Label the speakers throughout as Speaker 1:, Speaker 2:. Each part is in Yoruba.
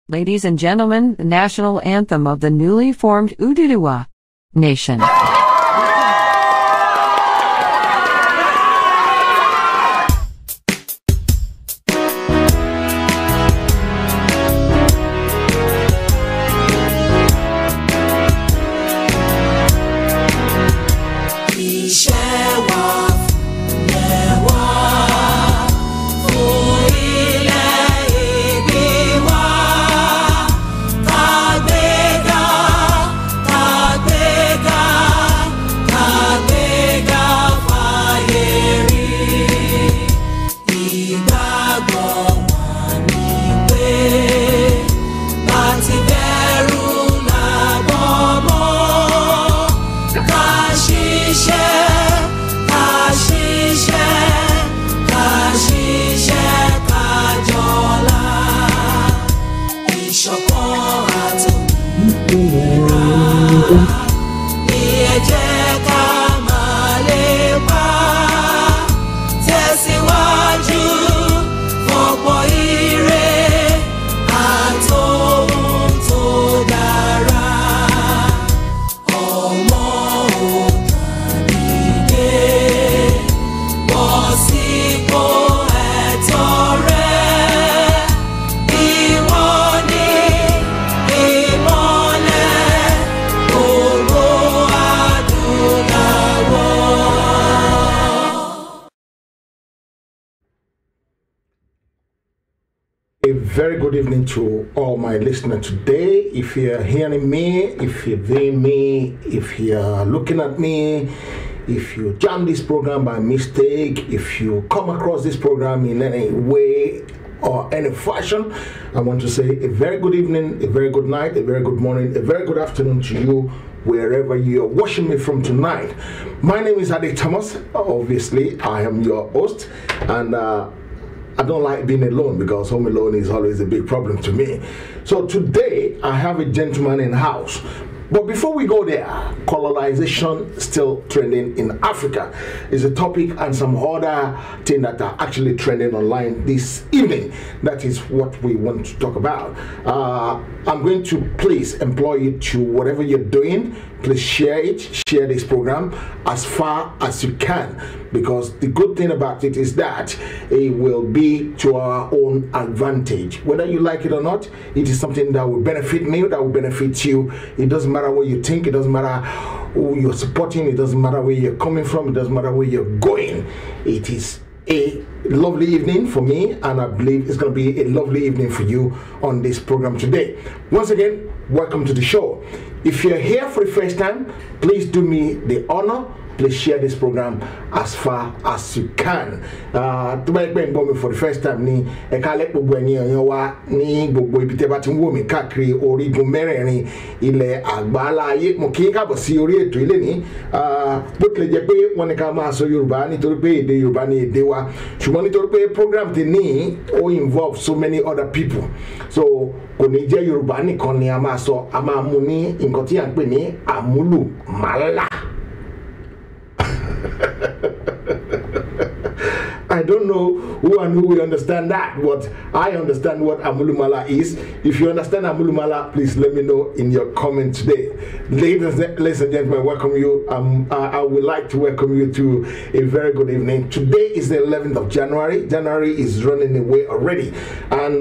Speaker 1: Ladies and gentlemen, the national anthem of the newly formed Ududuwa Nation.
Speaker 2: Very good evening to all my listeners today. If you're hearing me, if you're viewing me, if you're looking at me, if you jam this program by mistake, if you come across this program in any way or any fashion, I want to say a very good evening, a very good night, a very good morning, a very good afternoon to you, wherever you're watching me from tonight. My name is Ade Thomas. Obviously, I am your host, and I don't like being alone because home alone is always a big problem to me. So today I have a gentleman in house. But before we go there, colonization still trending in Africa is a topic, and some other things that are actually trending online this evening. That is what we want to talk about. I'm going to please employ you to whatever you're doing, please share it, share this program as far as you can, because the good thing about it is that it will be to our own advantage. Whether you like it or not, it is something that will benefit me, that will benefit you. It doesn't matter what you think, it doesn't matter who you're supporting, it doesn't matter where you're coming from, it doesn't matter where you're going. It is a lovely evening for me, and I believe it's going to be a lovely evening for you on this program today. Once again, welcome to the show. If you're here for the first time, please do me the honor, please share this program as far as you can. To make me for the first time, ni ekale gbogbo eniyan yan wa ni gbogbo ibi te ba tin wo mi káàkiri orígun mẹ́rẹ̀ẹ̀rin ilẹ̀ àgbáńlá ayé. Mo kí káàbọ̀ sí orí ètò ilé ní bó tilẹ̀ jẹ́ pé wọ́n ní ká máa sọ Yorùbá nítorí pé èdè Yorùbá ni èdè wa, ṣùgbọ́n nítorí pé program ti ní ó involve so many other people, so kò ní jẹ́ Yorùbá nìkan ni a máa sọ, a máa mú ní nǹkan tí à ń pè ní àmúlùmálà. I don't know who and who will understand that, but I understand what Amulumala is. If you understand Amulumala, please let me know in your comment today. Ladies and gentlemen, welcome you. I would like to welcome you to a very good evening. Today is the 11th of January. January is running away already, and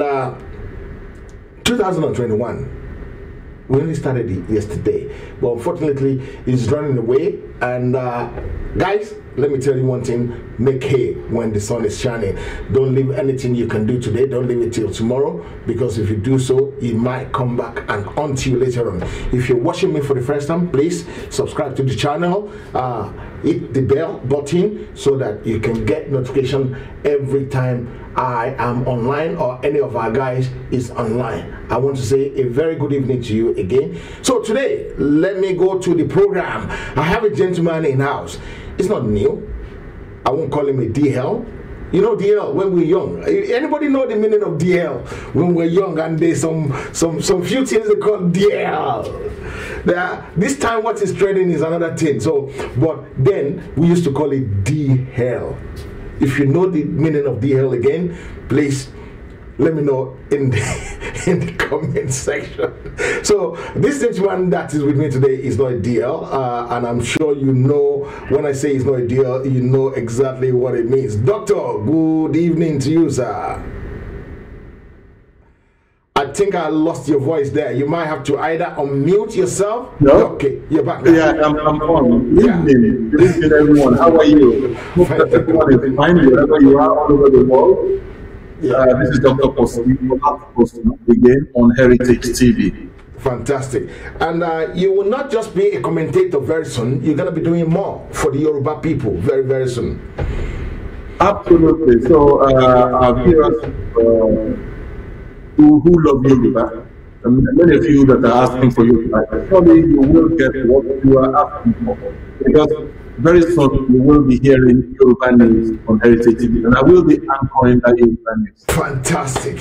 Speaker 2: 2021. We only started it yesterday, but unfortunately it's running away. And guys, let me tell you one thing: make hay when the sun is shining. Don't leave anything you can do today, don't leave it till tomorrow, because if you do so, it might come back and haunt you later on. If you're watching me for the first time, please subscribe to the channel, hit the bell button so that you can get notification every time I am online or any of our guys is online. I want to say a very good evening to you again. So today, let me go to the program. I have a gentleman in house. It's not new. I won't call him a DL. You know DL when we're young. Anybody know the meaning of DL when we're young? And there's some few things they call DL. This time what is trending is another thing. So, but then we used to call it DL. If you know the meaning of DL again, please let me know in in the comment section. So this gentleman that is with me today is not a DL, and I'm sure you know when I say it's not a DL, you know exactly what it means. Doctor, good evening to you, sir. I think I lost your voice there. You might have to either unmute yourself.
Speaker 3: No.
Speaker 2: Okay, you're back now.
Speaker 3: Yeah, I'm on. Good evening. Good evening, everyone. How are you? Hope that everyone is fine wherever you are all over the world. This is Dr. Kosi again on Heritage TV.
Speaker 2: Fantastic. And you will not just be a commentator very soon. You're going to be doing more for the Yoruba people very, very soon.
Speaker 3: Absolutely. So, our viewers who love Yoruba, many of you that are asking for Yoruba, surely you will get what you are asking for. Because very soon you will be hearing Yoruba news on Heritage TV, and I will be anchoring that Yoruba news.
Speaker 2: Fantastic.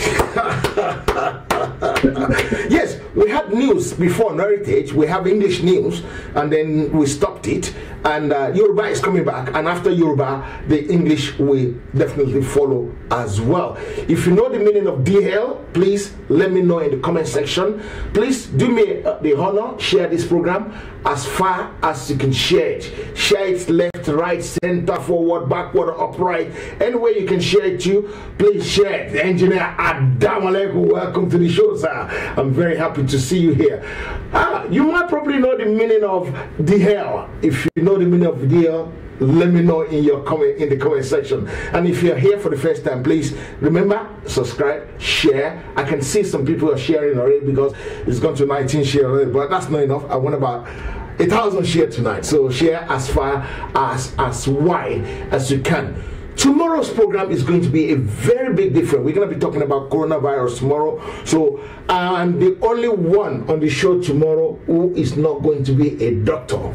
Speaker 2: Yes, we had news before on Heritage. We have English news, and then we stopped it. And Yoruba is coming back, and after Yoruba, the English will definitely follow as well. If you know the meaning of DL, please let me know in the comment section. Please do me the honor, share this program as far as you can share it. Share it left, right, center, forward, backward, upright. Any way you can share it to, please share it. The engineer Adamaleku, welcome to the show, sir. I'm very happy to see you here. You might probably know the meaning of DL. If you know the meaning of DL, let me know in your comment in the comment section. And if you're here for the first time, please remember, subscribe, share. I can see some people are sharing already because it's gone to 19 shares already, but that's not enough. I want about 1,000 shares tonight. So share as far as wide as you can. Tomorrow's program is going to be a very big difference. We're going to be talking about coronavirus tomorrow. So I'm the only one on the show tomorrow who is not going to be a doctor.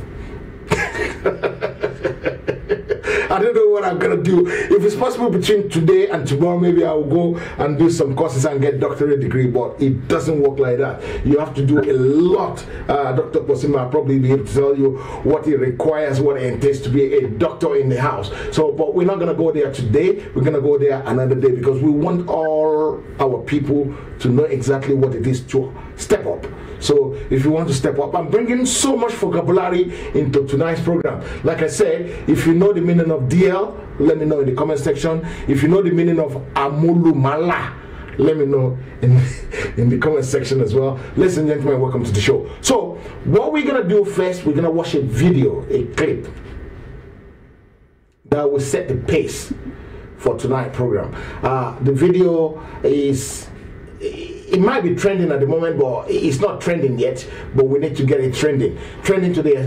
Speaker 2: I don't know what I'm gonna do. If it's possible between today and tomorrow, maybe I will go and do some courses and get doctorate degree, but it doesn't work like that. You have to do a lot. Dr. Posima will probably be able to tell you what it requires, what it entails to be a doctor in the house. So, but we're not gonna go there today. We're gonna go there another day because we want all our people to know exactly what it is to step up. So if you want to step up, I'm bringing so much vocabulary into tonight's program. Like I said, if you know the meaning of DL, let me know in the comment section. If you know the meaning of Amulumala, let me know in the comment section as well. Ladies and gentlemen, welcome to the show. So what we're going to do first, we're going to watch a video, a clip that will set the pace for tonight's program. The video is... It might be trending at the moment, but it's not trending yet. But we need to get it trending to the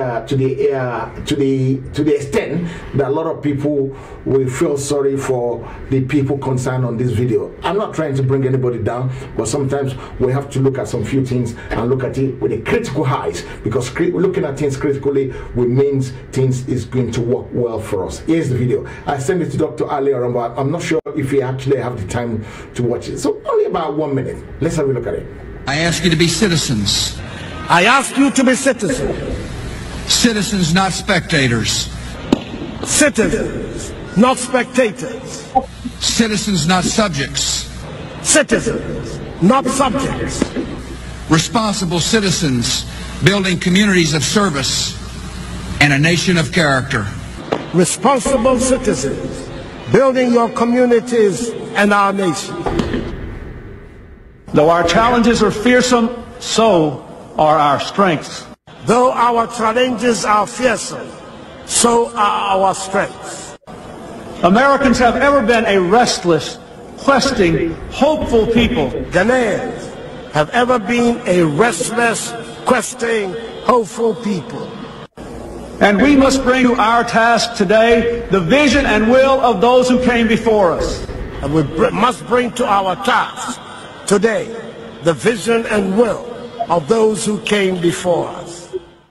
Speaker 2: extent that a lot of people will feel sorry for the people concerned on this video. I'm not trying to bring anybody down, but sometimes we have to look at some few things and look at it with a critical eyes, because looking at things critically will means things is going to work well for us. Here's the video. I sent it to Dr. Ali Aramba. I'm not sure if he actually have the time to watch it. So only about 1 minute. Let's have a look at it.
Speaker 4: I ask you to be citizens.
Speaker 5: I ask you to be citizens.
Speaker 4: Citizens, not spectators.
Speaker 5: Citizens, not spectators.
Speaker 4: Citizens, not subjects.
Speaker 5: Citizens, not subjects.
Speaker 4: Responsible citizens, building communities of service and a nation of character.
Speaker 5: Responsible citizens, building your communities and our nation.
Speaker 6: Though our challenges are fearsome, so are our strengths.
Speaker 5: Though our challenges are fearsome, so are our strengths.
Speaker 6: Americans have ever been a restless, questing, hopeful people.
Speaker 5: Ghanaians have ever been a restless, questing, hopeful people.
Speaker 6: And we must bring to our task today the vision and will of those who came before us.
Speaker 5: And we must bring to our task today the vision and will of those who came before us.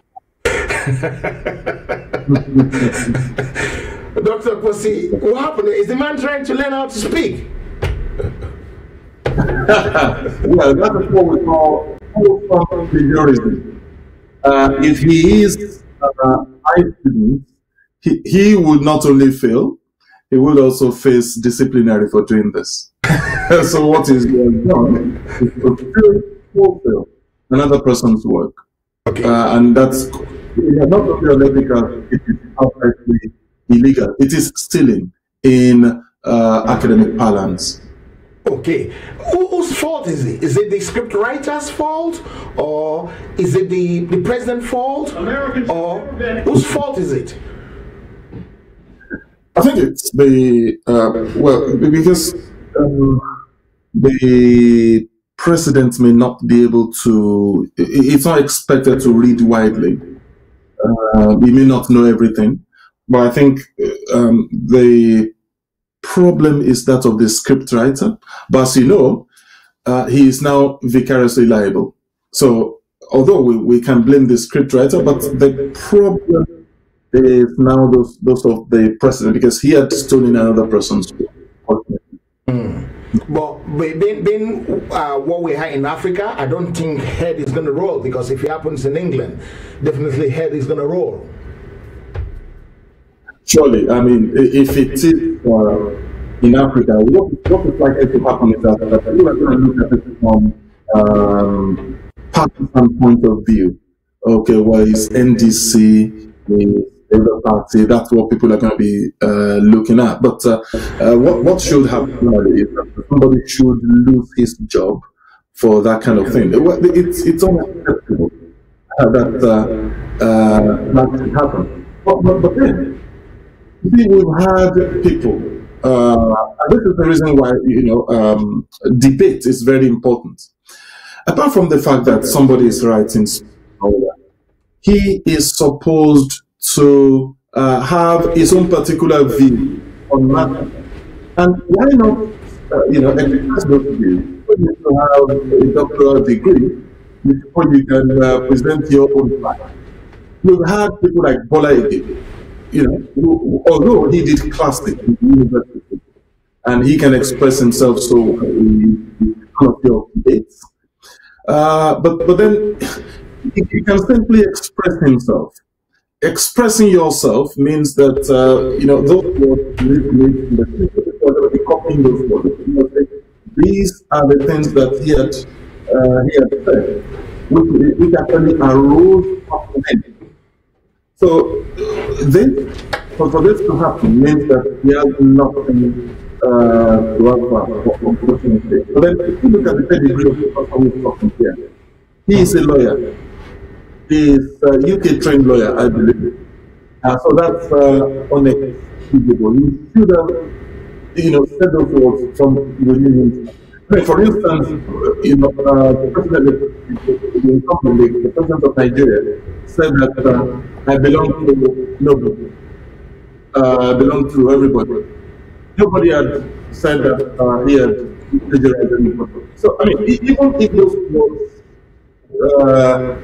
Speaker 2: Dr. Kosi, what happened? Is the man trying to learn how to speak?
Speaker 3: Well, that is what we call plagiarism. If he is high student, he would not only fail, he will also face disciplinary for doing this. So what is done is to fulfill another person's work.
Speaker 2: Okay.
Speaker 3: And that's not only unethical, it is outrightly illegal. It is stealing in academic parlance.
Speaker 2: Okay. Whose fault is it? Is it the script writer's fault? Or is it the president's fault? Or whose fault is it?
Speaker 3: I think it's the, well, because the president may not be able to, it's not expected to read widely. He may not know everything. But I think the problem is that of the scriptwriter. But as you know, he is now vicariously liable. So although we can blame the scriptwriter, but the problem is now those of the president, because he had stolen another person's work.
Speaker 2: But being what we have in Africa, I don't think head is going to roll, because if it happens in England, definitely head is going to roll.
Speaker 3: Surely, I mean, if it is in Africa, what is likely to happen is that people are going to look at it from partisan point of view. Okay, well, it's NDC, the other party, that's what people are going to be looking at. But what should happen is that somebody should lose his job for that kind of thing. It's unacceptable that should happen. But then, see, we've had people, and this is the reason why, debate is very important. Apart from the fact that somebody is writing, he is supposed to have his own particular view on matter. And why not, express those views? You need to have a doctoral degree before you can present your own fact. We've had people like Bola Ige, although he did classics in university, and he can express himself so in of debates. But then he can simply express himself. Expressing yourself means that those words are going to be copying those words. These are the things that he had said, which actually arose from him. So for this to happen means that he has nothing to offer for opportunity. So then, if you look at the pedigree of the person who is talking here, he is a lawyer. He is a UK trained lawyer, I believe. So that's unexcusable. You should have, said those words from within himself. For instance, the president of Nigeria said that I belong to nobody, belong to everybody. Nobody had said that he had plagiarized anybody. So, I mean, even if those words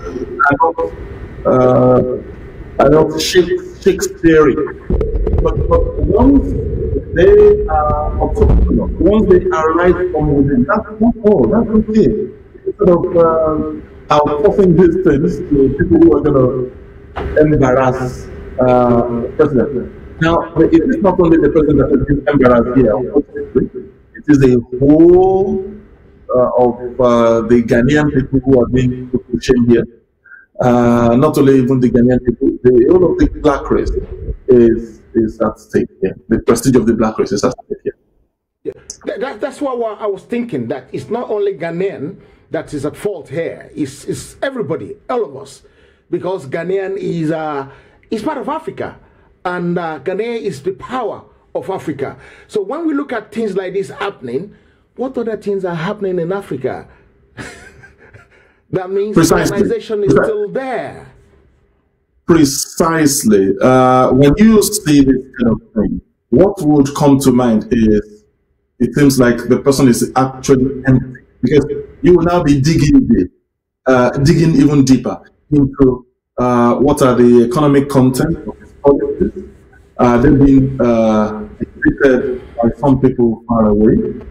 Speaker 3: are not Shakespearean, but once they are autonomous, once they arise from within, that's okay. Instead of outsourcing these things to people who are going to embarrass the president. Now, it is not only the president that is being embarrassed here, unfortunately. It is a whole of the Ghanaian people who are being pushing here. Not only even the Ghanaian people, the whole of the black race is at stake here. The prestige of the black race is at stake here.
Speaker 2: Yeah. That's what I was thinking, that it's not only Ghanaian that is at fault here. It's everybody, all of us. Because Ghanaian is part of Africa. And Ghana is the power of Africa. So when we look at things like this happening, what other things are happening in Africa? That means colonization is still there.
Speaker 3: Precisely. When you see this kind of thing, what would come to mind is, it seems like the person is actually empty, because you will now be digging even deeper into what are the economic content of his policies. They've been dictated by some people far away.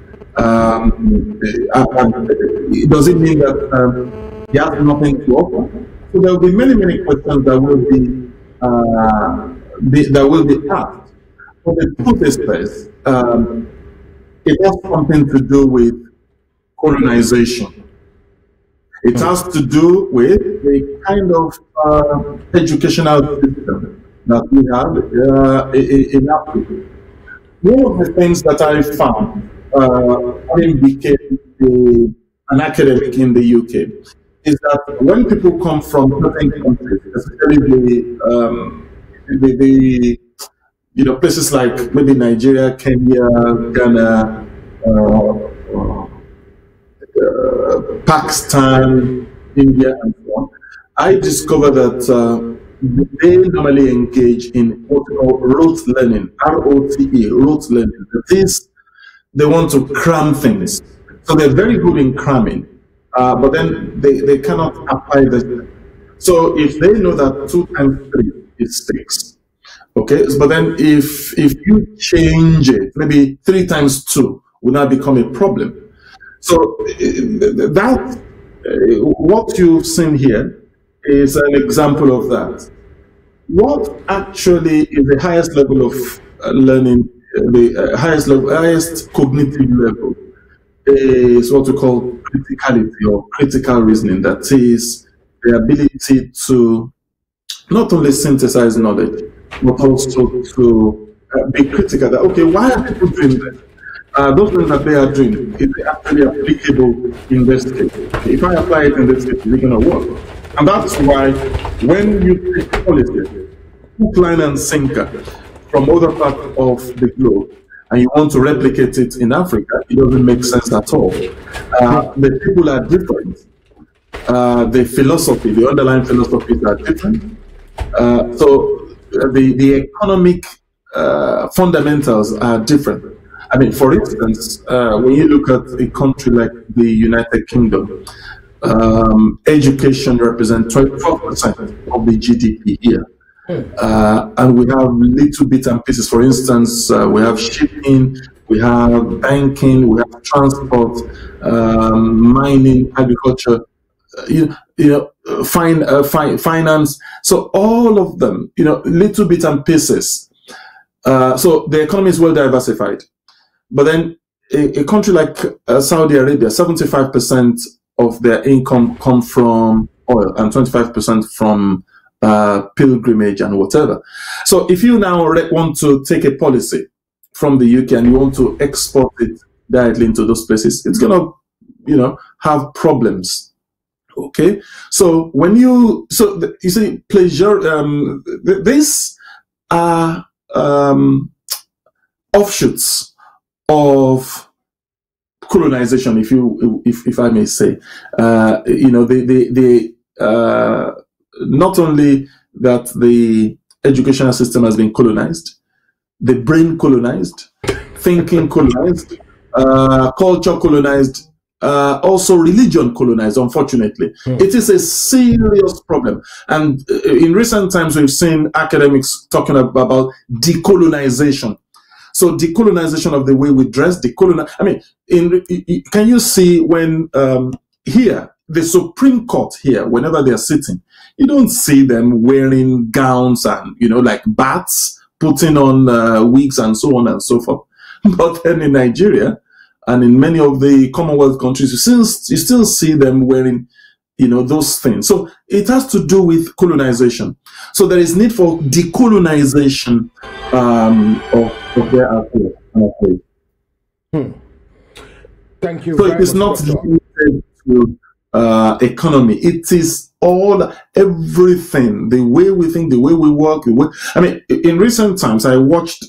Speaker 3: Does it mean that he has nothing to offer? So there will be many questions that will be asked. But the truth is this: it has something to do with colonization. It has to do with the kind of educational system that we have in Africa. One of the things that I found, having became an academic in the UK, is that when people come from certain countries, especially the places like maybe Nigeria, Kenya, Ghana, Pakistan, India, and so on, I discovered that they normally engage in what we call rote learning, R-O-T-E, rote learning. That is, they want to cram things. So they're very good in cramming, but then they cannot apply this. So if they know that 2 times 3 is 6, okay, but then if you change it, maybe 3 times 2 will now become a problem. So that what you've seen here is an example of that. What actually is the highest level of learning, the highest cognitive level, is what we call criticality or critical reasoning. That is the ability to not only synthesize knowledge, but also to be critical. That, okay, why are people doing this? Those things that they are doing, is it actually applicable in this case? If I apply it in this case, is it going to work? And that's why when you take policies, hook, line, and sinker from other parts of the globe, and you want to replicate it in Africa, it doesn't make sense at all. The people are different. The philosophy, the underlying philosophies are different. So the economic fundamentals are different. I mean, for instance, when you look at a country like the United Kingdom, education represents 12% of the GDP here. And we have little bits and pieces. For instance, we have shipping, we have banking, we have transport, mining, agriculture, finance. So all of them, little bits and pieces. So the economy is well diversified. But then a country like Saudi Arabia, 75% of their income come from oil and 25% from pilgrimage and whatever. So if you now want to take a policy from the UK and you want to export it directly into those places, it's going to, have problems. Okay. So when you see pleasure, these are offshoots of colonization, if I may say. Not only that the educational system has been colonized, the brain colonized, thinking colonized, culture colonized, also religion colonized, unfortunately. It is a serious problem. And in recent times, we've seen academics talking about decolonization. So decolonization of the way we dress, I mean, can you see when here, the Supreme Court here, whenever they're sitting, you don't see them wearing gowns and, like bats, putting on wigs and so on and so forth. But then in Nigeria and in many of the Commonwealth countries, you still see them wearing, those things. So it has to do with colonization. So there is need for decolonization of their affairs.
Speaker 2: Thank you.
Speaker 3: So it is not limited to economy. It is everything, the way we think, the way we work. I mean, in recent times, I watched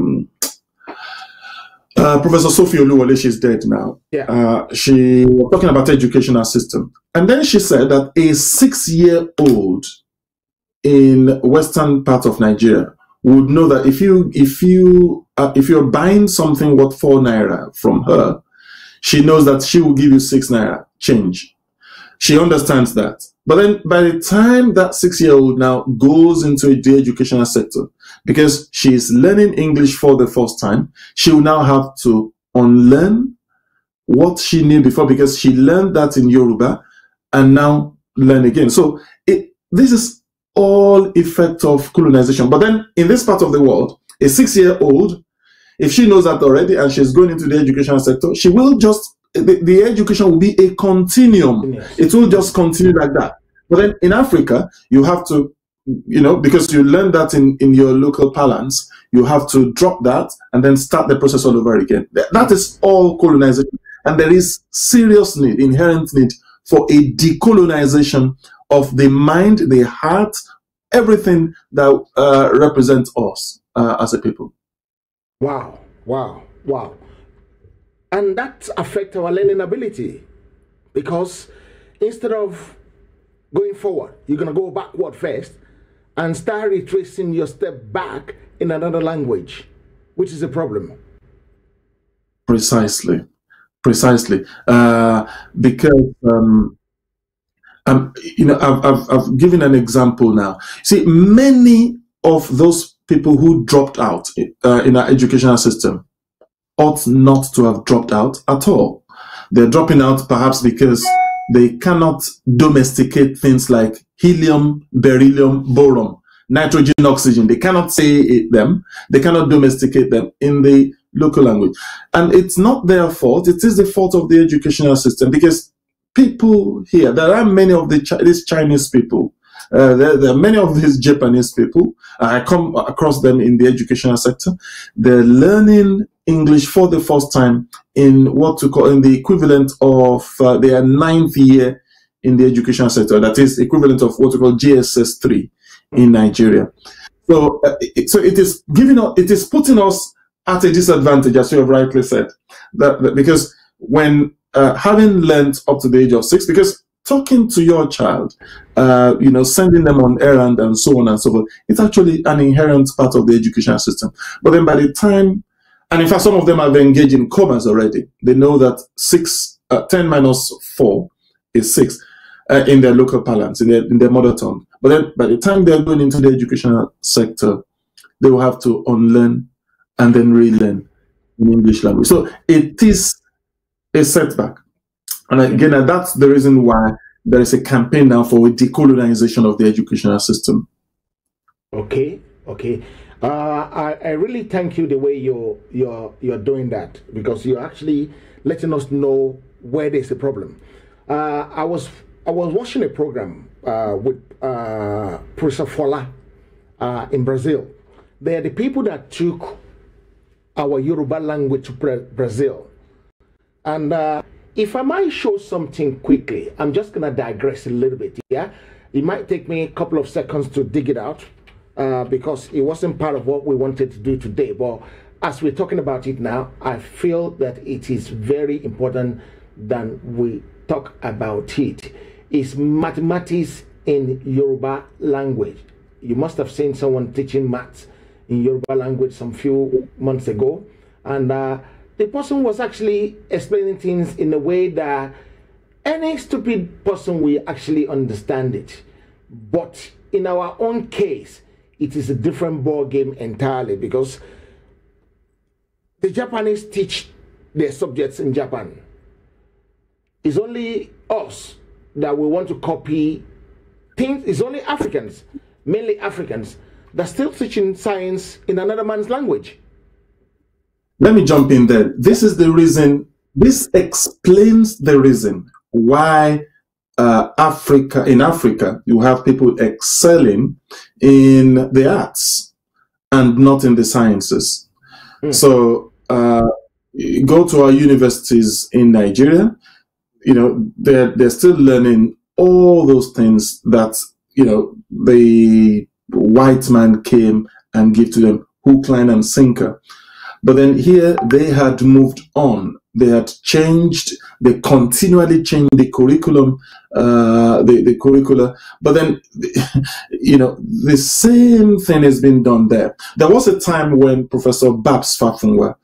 Speaker 3: Professor Sophie Oluwole. She's dead now.
Speaker 2: Yeah.
Speaker 3: She was talking about educational system, and then she said that a 6-year-old in western part of Nigeria would know that if you're buying something worth 4 naira from her, she knows that she will give you 6 naira change. She understands that. But then by the time that 6-year-old now goes into the educational sector, because she is learning English for the first time, she will now have to unlearn what she knew before, because she learned that in Yoruba and now learn again. So this is all effect of colonization. But then in this part of the world, a 6-year-old if she knows that already and she's going into the education sector, she will just, the education will be a continuum. Yes. It will just continue like that. But then in Africa, you have to, you know, because you learn that in your local parlance, you have to drop that and then start the process all over again. That is all colonization. And there is serious need, inherent need for a decolonization of the mind, the heart, everything that represents us as a people.
Speaker 2: Wow, wow, wow. And that affects our learning ability, because instead of going forward, you're going to go backward first and start retracing your step back in another language, which is a problem.
Speaker 3: Precisely. Precisely. Because, you know, I've given an example now. See, many of those people who dropped out in our educational system ought not to have dropped out at all. They're dropping out perhaps because they cannot domesticate things like helium, beryllium, boron, nitrogen, oxygen. They cannot say them. They cannot domesticate them in the local language. And it's not their fault. It is the fault of the educational system, because people here, there are many of these Chinese people, there are many of these Japanese people. I come across them in the educational sector. They're learning English for the first time in what to call, in the equivalent of their 9th year in the education sector. That is equivalent of what we call GSS 3 in Nigeria. So, so it is putting us at a disadvantage, as you have rightly said, that because when having learned up to the age of 6, because talking to your child, you know, sending them on errand and so on and so forth, it's actually an inherent part of the education system. But then by the time, and in fact, some of them have engaged in commas already. They know that 10 minus 4 is 6 in their local parlance, in their mother tongue. But then by the time they're going into the educational sector, they will have to unlearn and then relearn in English language. So it is a setback. And again, that's the reason why there is a campaign now for a decolonization of the educational system.
Speaker 2: Okay, okay. I really thank you the way you're doing that, because you're actually letting us know where there's a problem. I was watching a program with Professor Fola in Brazil. They are the people that took our Yoruba language to Brazil. And if I might show something quickly, I'm just going to digress a little bit, yeah? It might take me a couple of seconds to dig it out because it wasn't part of what we wanted to do today. But as we're talking about it now, I feel that it is very important that we talk about it. It's mathematics in Yoruba language. You must have seen someone teaching maths in Yoruba language some few months ago. And the person was actually explaining things in a way that any stupid person will actually understand it. But in our own case, it is a different ball game entirely, because the Japanese teach their subjects in Japan. It's only us that we want to copy things. It's only Africans, mainly Africans, that still teaching science in another man's language.
Speaker 3: Let me jump in there. This is the reason, this explains the reason why in Africa, you have people excelling in the arts and not in the sciences. So go to our universities in Nigeria, you know, they're still learning all those things that, you know, the white man came and gave to them, hook, line, and sinker. But then here they had moved on. They had changed. They continually changed the curriculum, the curricula. But then, you know, the same thing has been done there. There was a time when Professor Babs Fafungwa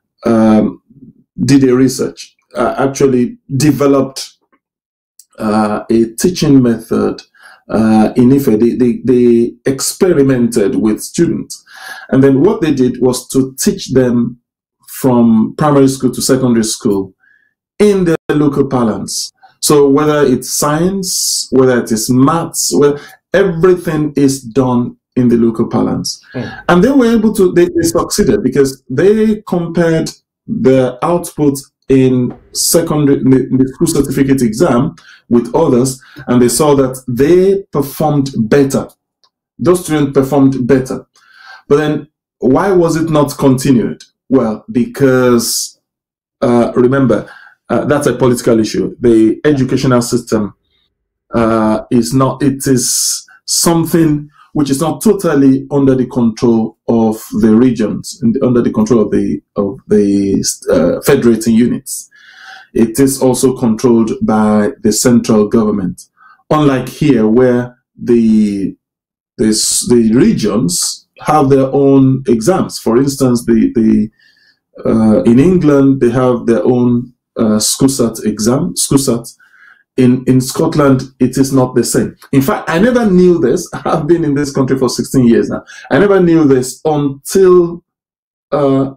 Speaker 3: did a research, actually developed a teaching method in Ife. They experimented with students, and then what they did was to teach them from primary school to secondary school in their local parlance. So whether it's science, whether it is maths, well, everything is done in the local parlance. And they were able to, they succeeded because they compared the output in secondary, in the school certificate exam with others, and they saw that they performed better. Those students performed better. But then why was it not continued? Well, because remember, that's a political issue. The educational system is not, it is something which is not totally under the control of the regions, under the control of the federating units. It is also controlled by the central government. Unlike here, where the regions have their own exams. For instance, in England they have their own SCUSAT exam. SCUSAT. In Scotland, it is not the same. In fact, I never knew this. I've been in this country for 16 years now. I never knew this until 3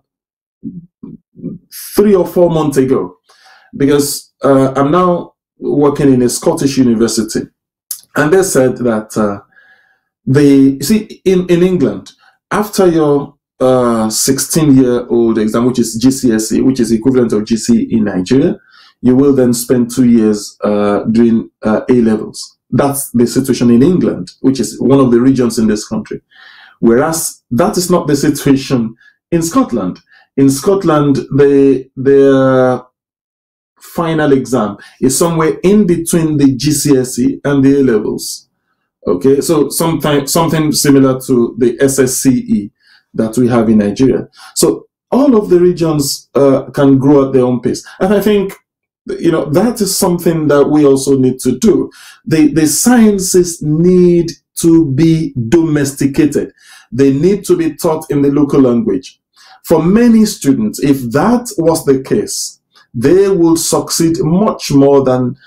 Speaker 3: or 4 months ago, because I'm now working in a Scottish university, and they said that you see, in England, after your 16-year-old exam, which is GCSE, which is equivalent of GCE in Nigeria, you will then spend 2 years doing A-levels. That's the situation in England, which is one of the regions in this country. Whereas that is not the situation in Scotland. In Scotland, their final exam is somewhere in between the GCSE and the A-levels. Okay, so something similar to the SSCE that we have in Nigeria. So all of the regions can grow at their own pace. And I think, you know, that is something that we also need to do. The sciences need to be domesticated. They need to be taught in the local language. For many students, if that was the case, they will succeed much more than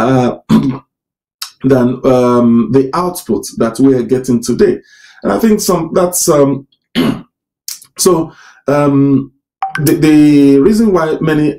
Speaker 3: the output that we are getting today. And I think the reason why many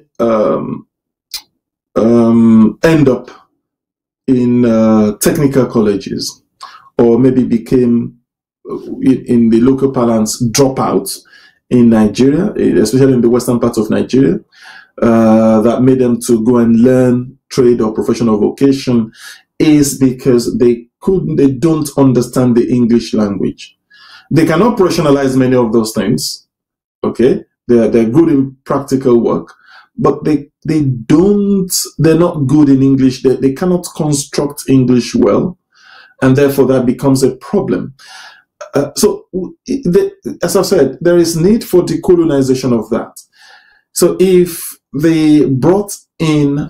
Speaker 3: end up in technical colleges, or maybe became in the local parlance dropouts in Nigeria, especially in the western part of Nigeria, that made them to go and learn trade or professional vocation, is because they don't understand the English language. They can operationalize many of those things. Okay, they're good in practical work, but they're not good in English. They cannot construct English well, and therefore that becomes a problem. So, as I said, there is need for decolonization of that. So if they brought in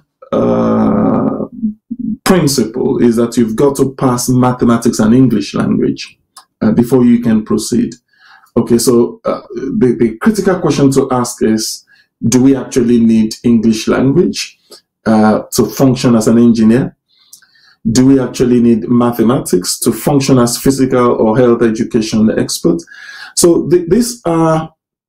Speaker 3: principle is that you've got to pass mathematics and English language before you can proceed. Okay, so the critical question to ask is, do we actually need English language to function as an engineer? Do we actually need mathematics to function as physical or health education expert? So these are,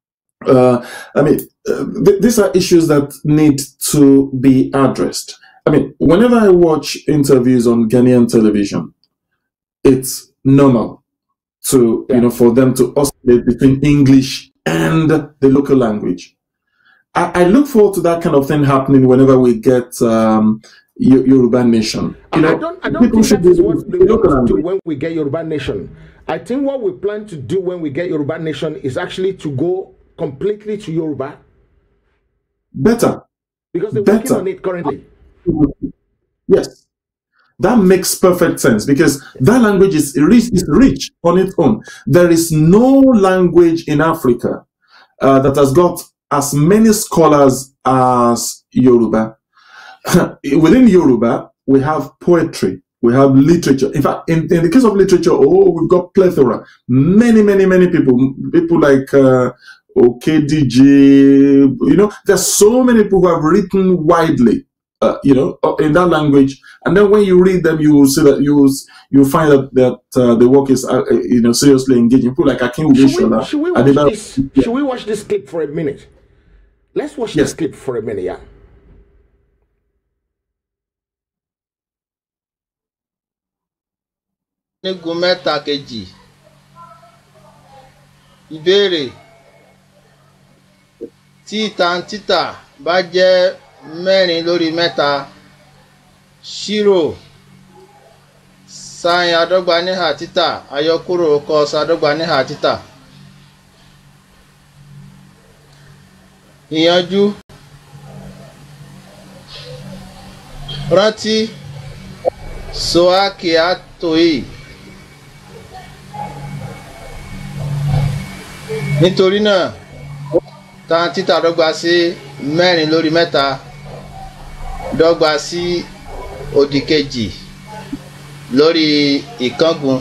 Speaker 3: these are issues that need to be addressed. I mean, whenever I watch interviews on Ghanaian television, it's normal to, you know, for them to oscillate between English and the local language. I look forward to that kind of thing happening whenever we get Yoruba Nation. You know,
Speaker 2: I don't think that is what we want to do when we get Yoruba Nation. I think what we plan to do when we get Yoruba Nation is actually to go completely to Yoruba.
Speaker 3: Better.
Speaker 2: Because they're working on it currently.
Speaker 3: Yes. That makes perfect sense, because that language is rich on its own. There is no language in Africa that has got as many scholars as Yoruba. Within Yoruba, we have poetry, we have literature. In fact, in the case of literature, we've got plethora. Many people like OKDJ, you know, there's so many people who have written widely, you know, in that language. And then when you read them, you will see that you'll find that the work is, you know, seriously engaging. People like Akin Should
Speaker 2: we watch this clip for a minute? Let's watch this clip for a minute, yeah.
Speaker 7: Nígun mẹ́ta kejì ìbéèrè tí tan títà bá jẹ́ 4 lórí 3 ṣírò sin àdọ́gba níhà títà àyọkúrò cos àdọ́gba níhà títà. ìyànjú rántí soakiatoi nítorí náà tan títà dọ́gba sí 4 lórí 3 dọ́gba sí òdì kejì lórí ìkángun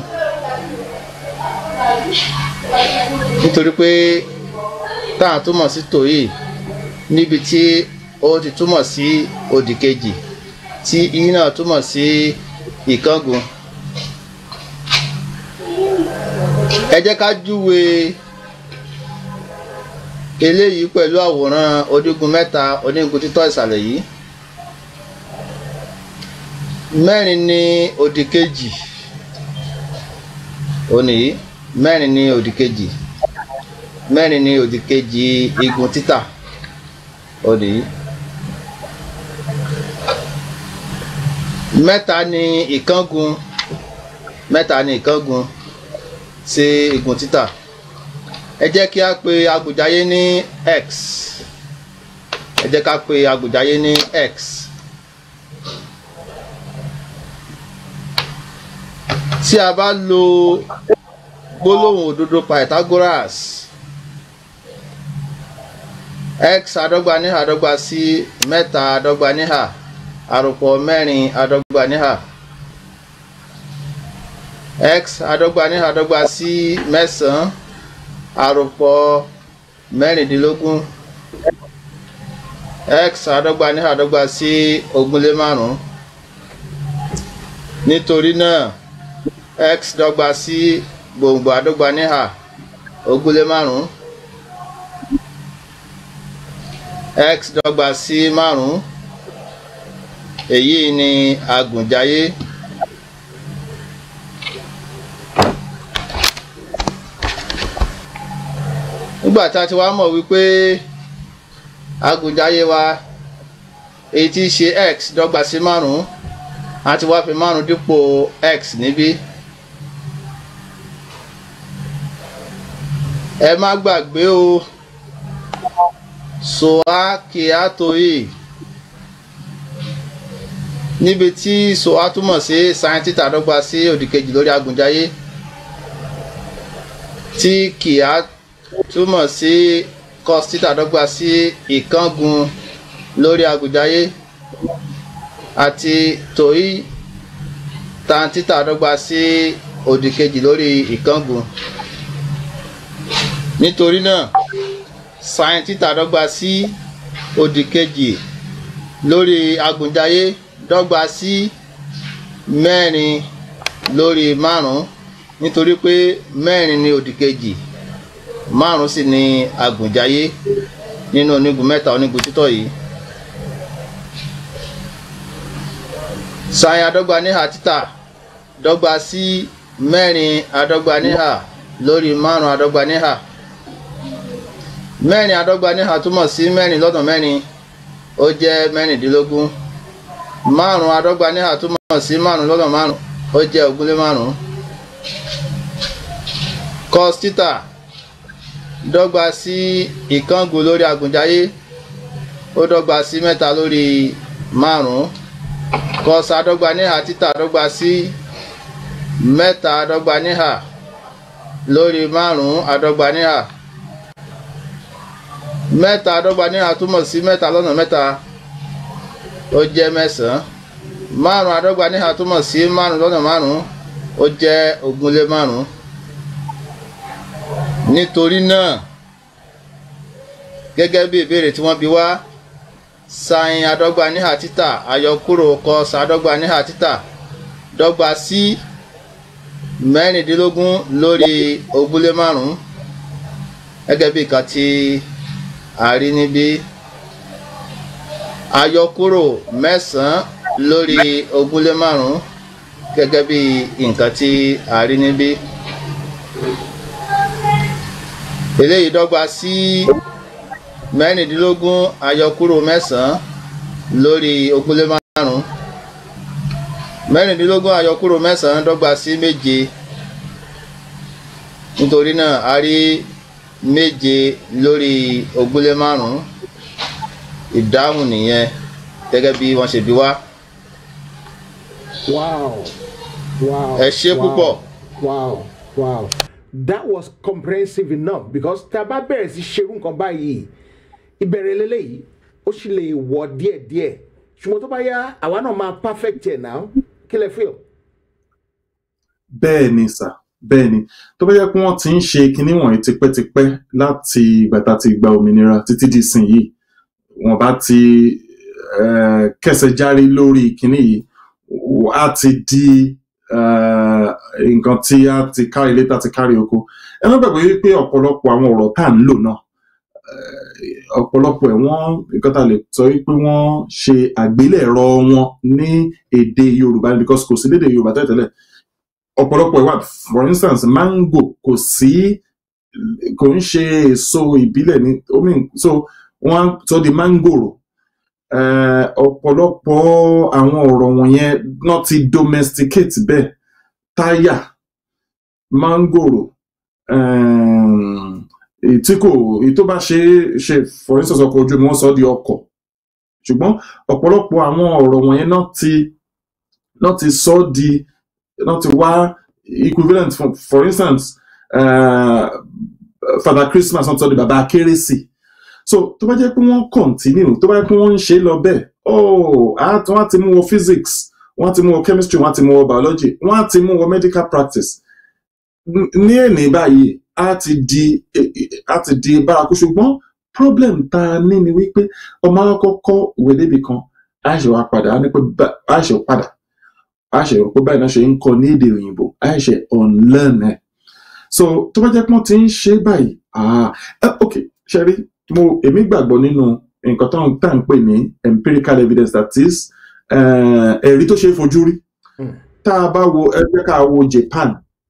Speaker 7: nítorí pé táà túmọ̀ sí tòyí níbi tí ó ti túmọ̀ sí òdì kejì tí i náà túmọ̀ sí ìkángun. ẹ jẹ́ ká júwe eléyìí pẹ̀lú àwòrán odigun 3 onígun títọ́ ìsàlẹ̀ yìí. 4 ní òdì kejì òní 4 ní òdì kejì 4 ní òdì kejì igun títà òní 3 ní ìkángun 3 ní ìkángun sí igun títà. ẹ jẹ́ kí a pè Àgùnjáyé ní x. ẹ jẹ́ ká pè Àgùnjáyé ní x. tí a bá lo gbólóhùn òdodo Pythagoras x àdọ́gba níhà dọ́gba sí 3 àdọ́gba níhà àròpọ̀ 4 àdọ́gba níhà x àdọ́gba níhà dọ́gba sí 9 àròpọ̀ 16 x àdọ́gba níhà dọ́gba sí 25. nítorí náà x dọ́gba sí gbòǹgbò àdọ́gba níhà 25. x dọ́gba sí 5. èyí ni Àgùnjáyé. nígbà tí a ti wá mọ̀ wípé Àgùnjáyé wa èyí tí í ṣe x dọ́gba sí 5 a ti wá fi 5 dípò x níbí. ẹ má gbàgbé o soakiatoi níbi tí soa túmọ̀ sí sin títà dọ́gba sí òdì kejì lórí Àgùnjáyé tí kìá túmọ̀ sí cos títà dọ́gba sí ìkángun lórí Àgùnjáyé àti tòí tan títà dọ́gba sí òdì kejì lórí ìkángun. nítorí náà sin títà dọ́gba sí òdì kejì lórí Àgùnjáyé dọ́gba sí 4 lórí 5 nítorí pé 4 ní òdì kejì 5 sì ní Àgùnjáyé nínú onígun 3 onígun títọ́ yìí. sin àdọ́gba níhà títà dọ́gba sí 4 àdọ́gba níhà lórí 5 àdọ́gba níhà. 4 àdọ́gba níhà túmọ̀ sí 4 lọ́nà 4 ó jẹ́ 16. 5 àdọ́gba níhà túmọ̀ sí 5 lọ́nà 5 ó jẹ́ 25. cos títà dọ́gba sí ìkángun lórí Àgùnjáyé ó dọ́gba sí 3 lórí 5. cos àdọ́gba níhà títà dọ́gba sí 3 àdọ́gba níhà lórí 5 àdọ́gba níhà. 3 àdọ́gba níhà túmọ̀ sí 3 lọ́nà 3 ó jẹ́ 9. 5 àdọ́gba níhà túmọ̀ sí 5 lọ́nà 5 ó jẹ́ 25. nítorí náà gẹ́gẹ́ bí ìbéèrè tí wọ́n bi wá sin àdọ́gba níhà títà àyọkúrò cos àdọ́gba níhà títà dọ́gba sí 16 lórí 25 gẹ́gẹ́ bí nǹkan tí a rí níbí. àyọkúrò 9 lórí 25 gẹ́gẹ́ bí nǹkan tí a rí níbí. eléyìí dọ́gba sí mẹ́rìndínlógún àyọkúrò mẹ́sàn-án lórí ogúnlé márùn-ún. Mẹ́rìndínlógún àyọkúrò mẹ́sàn-án dọ́gba sí méje. Nítorí náà a rí méje lórí ogúnlé márùn-ún. Ìdáhùn nìyẹn gẹ́gẹ́ bí wọ́n ṣe bí wá.
Speaker 2: Wow. Wow.
Speaker 7: Ẹ ṣé púpọ̀.
Speaker 2: Wow. Wow. That was comprehensive enough because tá a bá bẹ̀rẹ̀ sí ṣerú nǹkan báyìí ìbẹ̀rẹ̀ lélẹ́yìí ó sì lè wọ̀ díẹ̀díẹ̀ ṣùgbọ́n tó bá yá àwa náà máa perfect ẹ̀ náà kí lẹ feel.
Speaker 3: Bẹ́ẹ̀ ni sà, bẹ́ẹ̀ ni tó bá yẹ pé wọ́n ti ń ṣe kinní wọ̀nyí tipẹ́tipẹ́ láti ìgbà tá a ti gba òmìnira títí di ìsìn yìí wọ́n bá ti kẹsẹ̀ járí lórí kinní yìí á ti di nǹkan tí a ti kárí ilé tá ti kárí oko. Ẹ má gbàgbé wípé ọ̀pọ̀lọpọ̀ àwọn ọ̀rọ̀ tá à ń lò náà ọ̀pọ̀lọpọ̀ ẹ̀ wọ́n nǹkan tá a lè sọ wípé wọ́n ṣe àgbélẹ̀rọ wọn ní èdè Yorùbá because kò sí lédè Yorùbá tẹ́lẹ̀ ọ̀pọ̀lọpọ̀ ìwà for instance mango kò ń ṣe èso ìbílẹ̀ ní omi so wọ́n sọ di mangoro. Ọ̀pọ̀lọpọ̀ àwọn ọ̀rọ̀ wọ̀nyẹn náà ti domesticate bẹ́ẹ̀ táyà mangoro tó bá ṣe for instance ọkọ̀ ojú omi wọ́n sọ di ọkọ̀ ṣùgbọ́n ọ̀pọ̀lọpọ̀ àwọn ọ̀rọ̀ wọ̀nyẹn náà ti sọ di náà ti wá equivalent for instance Father Christmas wọ́n sọ di bàbá kérésì. So tó bá jẹ́ pé wọ́n continue tó bá jẹ́ pé wọ́n ń ṣe lọ bẹ́ẹ̀ wọ́n ti mú wọ physics wọ́n ti mú wọ chemistry wọ́n ti mú wọ biology wọ́n ti mú wọ medical practice ní èní báyìí á ti di bárakú ṣùgbọ́n problem tá a ní ni wípé ọmọ akọ́kọ́ ìwé débì kan á ṣe wá padà á ní pé á ṣe padà á ṣe rò pé báyìí náà ṣe ń kọ́ ní èdè òyìnbó á ṣe unlearn ẹ̀. So tó bá jẹ́ pé wọ́n ti ń ṣe báyìí ok ṣe rí èmi gbàgbọ́ nínú nǹkan tó ń pè ní empirical evidence that is ẹ̀rí tó ṣe é fojú rí. Tá a bá wo ẹgbẹ́ ká wo Japan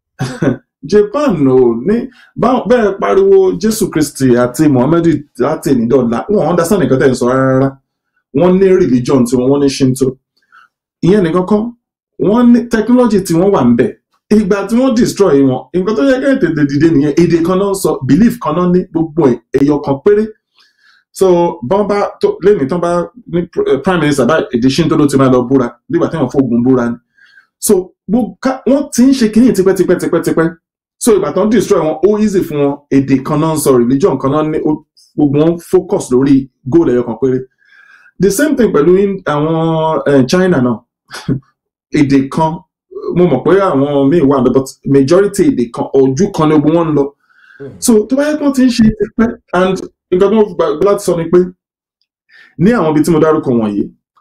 Speaker 3: Japan ò ní bẹ́ẹ̀ pariwo Jésù Kristi àti Muhammadu láti ènìdọ́là wọ́n understand nǹkan tẹ̀ ń sọ rárá. Wọ́n ní religion tí wọ́n ní Shinto ìyẹn nìkan kan wọ́n ní technology tí wọ́n wà ń bẹ̀ ìgbà tí wọ́n destroy wọn nǹkan tó yẹ kẹ́ tètè dìde nìyẹn èdè kan náà sọ belief kan náà ní gbogbo ẹyọ kan péré. So bọ́n lẹ́yìn tán bá ní prime minister bá èdè Shinto ló ti máa lọ búra nígbà tí wọ́n fògùn búra ni. So wọ́n ti ń ṣe kínní tipẹ́tipẹ́ so ìgbà tán destroy wọn ó easy fún wọn èdè kan náà sọ religion kan náà ní gbogbo wọn focus lórí goal ẹyọ kan péré. The same thing pẹ̀lú àwọn China náà èdè kan mo mọ̀ pé àwọn míì wà but majority èdè kan ojú kan ní gbogbo wọn ń lọ. So tó bá yẹ kí wọ́n ti ń ṣe tipẹ́ and nǹkan tó gbàgbọ́ láti sọ ni pé ní àwọn ibi tí mo dárúkọ wọ̀nyí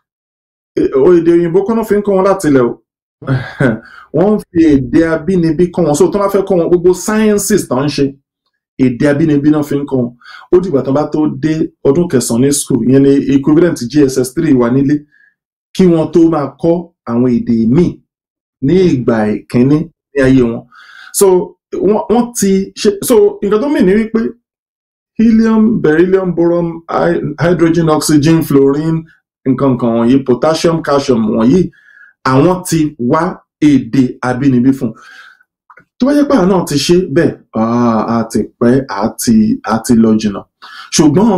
Speaker 3: èdè òyìnbó kọ́ náà fi ń kọ́ wọn láti ilẹ̀ o wọ́n ń fi èdè abínibí kọ́ wọn so tó bá fẹ́ kọ́ wọn gbogbo sciences tó ń ṣe èdè abínibí náà fi ń kọ́ wọn ó dìgbà tó bá tó dé ọdún kẹsàn-án ní school ìyẹn ni equivalent GSS 3 wà nílé kí wọ́n tó máa kọ́ àwọn èdè míì ní ìgbà ìkíní ní ayé wọn. So wọ́n ti ṣe so nǹkan tó mìíràn wípé helium beryllium boron hydrogen oxygen fluorine nǹkan wọ̀nyí potassium calcium wọ̀nyí àwọn ti wá èdè abínibí fún tó bá yẹ pé àwọn náà ti ṣe bẹ́ẹ̀ àti pẹ́ àti lọ jìnnà ṣùgbọ́n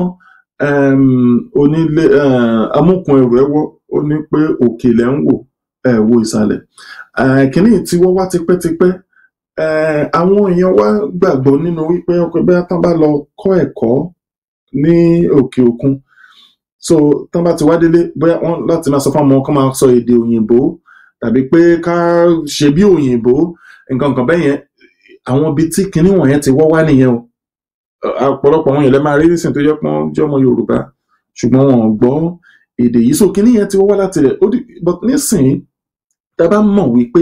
Speaker 3: onílé amúkun ẹrù ẹwọ́ ó ní pé òkè lẹ́ ń wò wo ìsàlẹ̀ kìíní tí wọ́n wá tipẹ́tipẹ́ àwọn èèyàn wá gbàgbọ́ nínú wípé ọkọ̀ bẹ́ẹ̀ tán bá lọ kọ́ ẹ̀kọ́ ní òkè òkun so tán bá ti wá délé bóyá wọ́n láti máa sọ fún ọmọ kan máa sọ èdè òyìnbó tàbí pé ká ṣe bí òyìnbó nǹkan bẹ́ẹ̀ yẹn àwọn ibi tí kinní wọ̀nyẹn ti wọ́ wá nìyẹn o ọ̀pọ̀lọpọ̀ àwọn èèyàn lè máa rí nísìnyí tó jẹ́ pé wọ́n jẹ́ ọmọ Yorùbá ṣùgbọ́n wọn ò gbọ́ èdè yìí so kinní yẹn ti wọ́ wá láti rẹ̀ but nísìnyí tá a bá mọ̀ wípé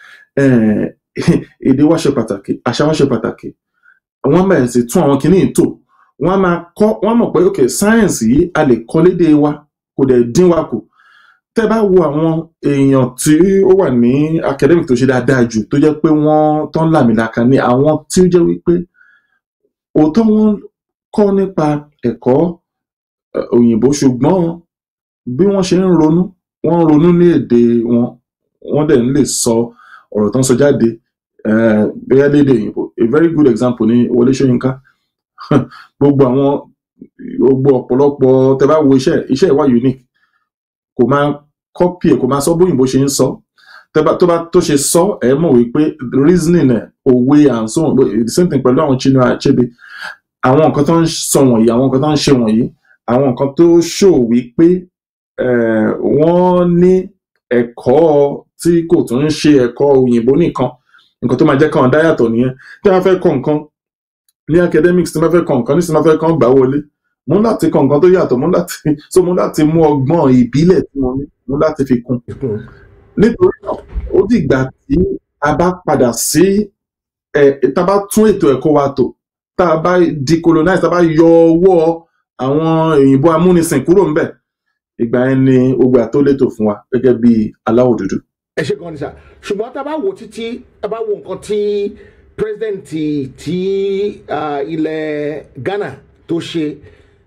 Speaker 3: èdè wa ṣe pàtàkì àṣà wa ṣe pàtàkì wọ́n bẹ̀rẹ̀ sí tún àwọn kinní tó wọ́n máa kọ́ wọ́n mọ̀ pé ok sáyẹ̀nsì yìí a lè kọ́ lédè wa kò dẹ̀ dín wa kù tẹ́ bá wo àwọn èèyàn tí ó wà ní academic tó ṣe dáadáa jù tó jẹ́ pé wọ́n tán làmìlaka ní àwọn tí ó jẹ́ wípé òótọ́ wọ́n kọ́ nípa ẹ̀kọ́ òyìnbó ṣùgbọ́n bí wọ́n ṣe ń ronú wọ́n ń ronú ní èdè wọn wọ́n dẹ̀ ń lè sọ ọ̀rọ̀ tó ń sọ jáde bóyá lédè òyìnbó. A very good example ni Wọlé Ṣóyínká. gbogbo ọ̀pọ̀lọpọ̀ tẹ́ bá wo iṣẹ́ ìwà unique, kò máa copy ẹ̀, kò máa sọ bóyìnbó ṣe ń sọ, tó ṣe sọ ẹ mọ̀ wípé reasoning ẹ̀, òwe and so on, the same thing pẹ̀lú àwọn Chinua Achebe. Àwọn nǹkan tó ń sọ wọ̀nyí, àwọn nǹkan tó ń ṣe wọ̀nyí, àwọn nǹkan tó show wípé wọ́n ní ẹ̀kọ́ tí kò tún ń ṣe ẹ̀kọ́ òyìnbó nìkan, nǹkan tó máa jẹ́ káwọn dá yàtọ̀ nìyẹn. Tí wọ́n fẹ́ kọ́ nǹkan ní academics, tí wọ́n fẹ́ kọ́ nǹkan ní sinimá fẹ́ kọ́ gbà wọlé, mo láti kọ́ nǹkan tó yàtọ̀, mo láti mú ọgbọ́n ìbílẹ̀ tí mo ní, mo láti fi kún. Nítorí ó dìgbà tí a bá padà sí tá a bá tún ètò ẹ̀kọ́ wa tò, tá a bá decolonize, tá a bá yọ ọwọ́ àwọn òyìnbó amúnisìn kúrò ńbẹ̀, ìgbà yẹn ni ogbà tó létò fún wa gẹ́gẹ́ bí aláwọ̀ dúdú.
Speaker 2: Ẹ ṣe gan ni sà, ṣùgbọ́n tá a bá wo títí, tá a bá wo nǹkan tí president ti ilẹ̀ Ghana tó ṣe